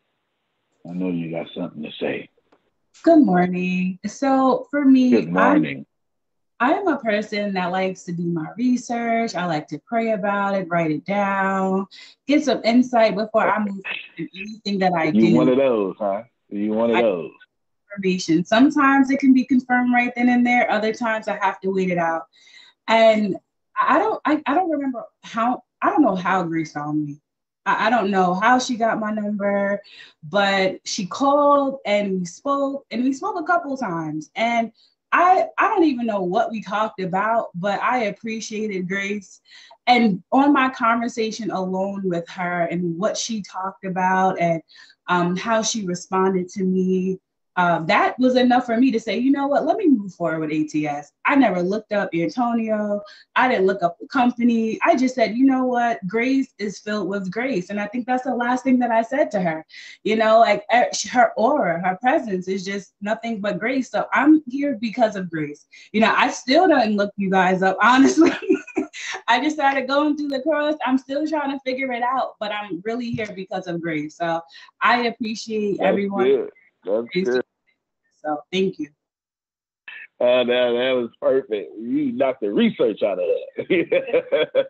I know you got something to say. Good morning. So for me, good morning. I am a person that likes to do my research. I like to pray about it, write it down, get some insight before I move to anything that I do. You one of those, huh? You one of those. Information. Sometimes it can be confirmed right then and there. Other times I have to wait it out. And I don't remember how, I don't know how Grace found me. I don't know how she got my number, but she called and we spoke a couple of times. And I don't even know what we talked about, but I appreciated Grace. And on my conversation alone with her and what she talked about and how she responded to me, that was enough for me to say, you know what, let me move forward with ATS. I never looked up Antonio. I didn't look up the company. I just said, you know what, Grace is filled with grace. And I think that's the last thing that I said to her. You know, like her aura, her presence is just nothing but grace. So I'm here because of Grace. You know, I still didn't look you guys up, honestly. I just started going through the course. I'm still trying to figure it out, but I'm really here because of Grace. So I appreciate everyone. Good. That's good. So thank you. That was perfect. You knocked the research out of that.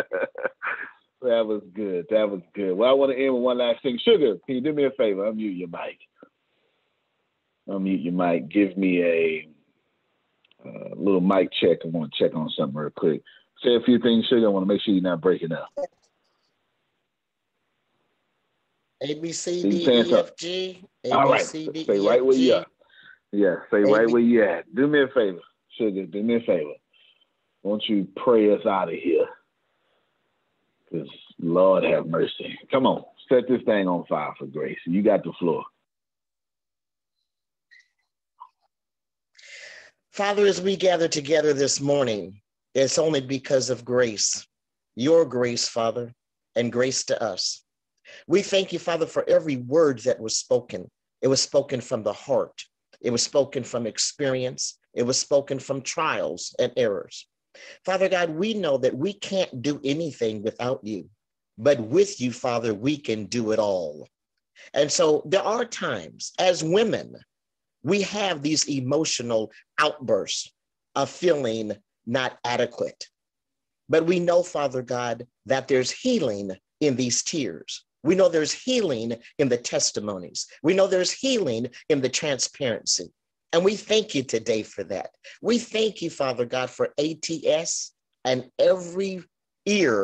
That was good. Well, I want to end with one last thing. Sugar, can you do me a favor? Unmute your mic. Give me a little mic check. I want to check on something real quick. Say a few things, Sugar. I want to make sure you're not breaking up. A, B, C, D, E, F, G. All right. Stay right where you are. Yeah, stay right where you at. Do me a favor, Sugar. Do me a favor. Won't you pray us out of here? Because Lord have mercy. Come on, set this thing on fire for Grace. You got the floor. Father, as we gather together this morning, it's only because of grace, your grace, Father, and grace to us. We thank you, Father, for every word that was spoken. It was spoken from the heart. It was spoken from experience. It was spoken from trials and errors. Father God, we know that we can't do anything without you, but with you, Father, we can do it all. And so there are times as women, we have these emotional outbursts of feeling not adequate. But we know, Father God, that there's healing in these tears. We know there's healing in the testimonies. We know there's healing in the transparency. And we thank you today for that. We thank you, Father God, for ATS and every ear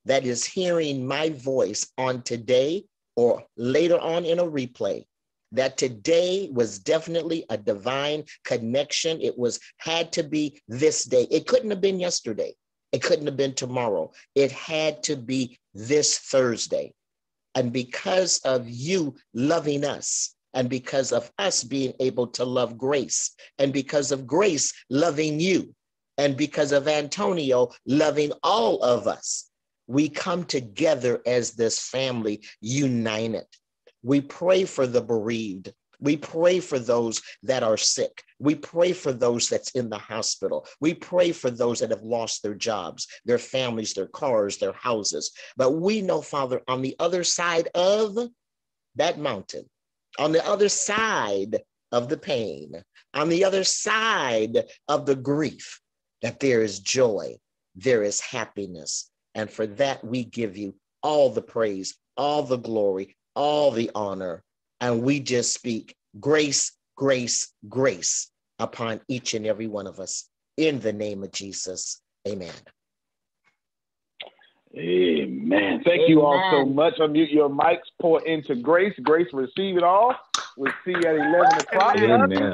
that is hearing my voice on today or later on in a replay, that today was definitely a divine connection. It had to be this day. It couldn't have been yesterday. It couldn't have been tomorrow. It had to be this Thursday. And because of you loving us, and because of us being able to love Grace, and because of Grace loving you, and because of Antonio loving all of us, we come together as this family united. We pray for the bereaved. We pray for those that are sick. We pray for those that's in the hospital. We pray for those that have lost their jobs, their families, their cars, their houses. But we know, Father, on the other side of that mountain, on the other side of the pain, on the other side of the grief, that there is joy, there is happiness. And for that, we give you all the praise, all the glory, all the honor. And we just speak grace, grace, grace upon each and every one of us. In the name of Jesus, amen. Amen. Thank you all so much. Unmute your mics, pour into Grace. Grace, receive it all. We'll see you at 11 o'clock. Amen.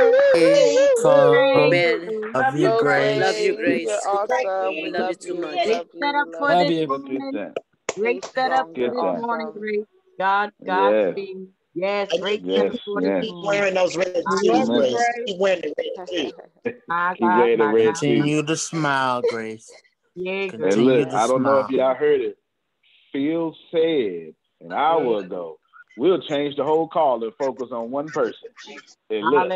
Love you, Grace. Love you, Grace. You're awesome. We love you too much. Great setup for this morning. Great setup for this morning, Grace. God speed. Yes, great setup for this Keep wearing those red shoes, Grace. Keep wearing the red shoes. Continue to smile, Grace. Yeah, and look, I don't know if y'all heard it. Phil said an hour ago, we'll change the whole call and focus on one person. And look.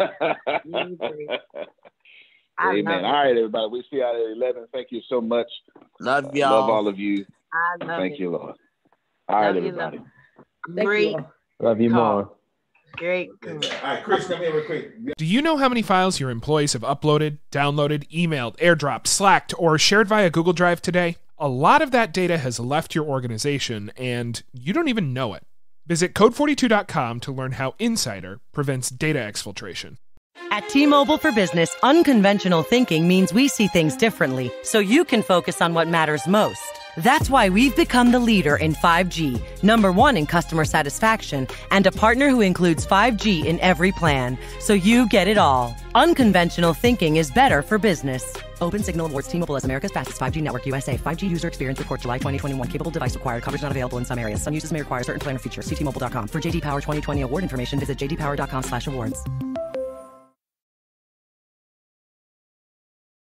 Amen. All right, everybody. We'll see you at 11. Thank you so much. Love y'all. Love all of you. Thank you, Lord. All right, everybody. Great. Love you more. Great. All right, Chris, come here real quick. Do you know how many files your employees have uploaded, downloaded, emailed, airdropped, slacked, or shared via Google Drive today? A lot of that data has left your organization, and you don't even know it. Visit code42.com to learn how Insider prevents data exfiltration. At T-Mobile for Business, unconventional thinking means we see things differently, so you can focus on what matters most. That's why we've become the leader in 5G, #1 in customer satisfaction, and a partner who includes 5G in every plan, so you get it all. Unconventional thinking is better for business. Open Signal awards T-Mobile as America's fastest 5G network USA. 5G user experience report July 2021. Capable device required. Coverage not available in some areas. Some uses may require certain plan or features. See T-Mobile.com. For JD Power 2020 award information, visit jdpower.com/awards.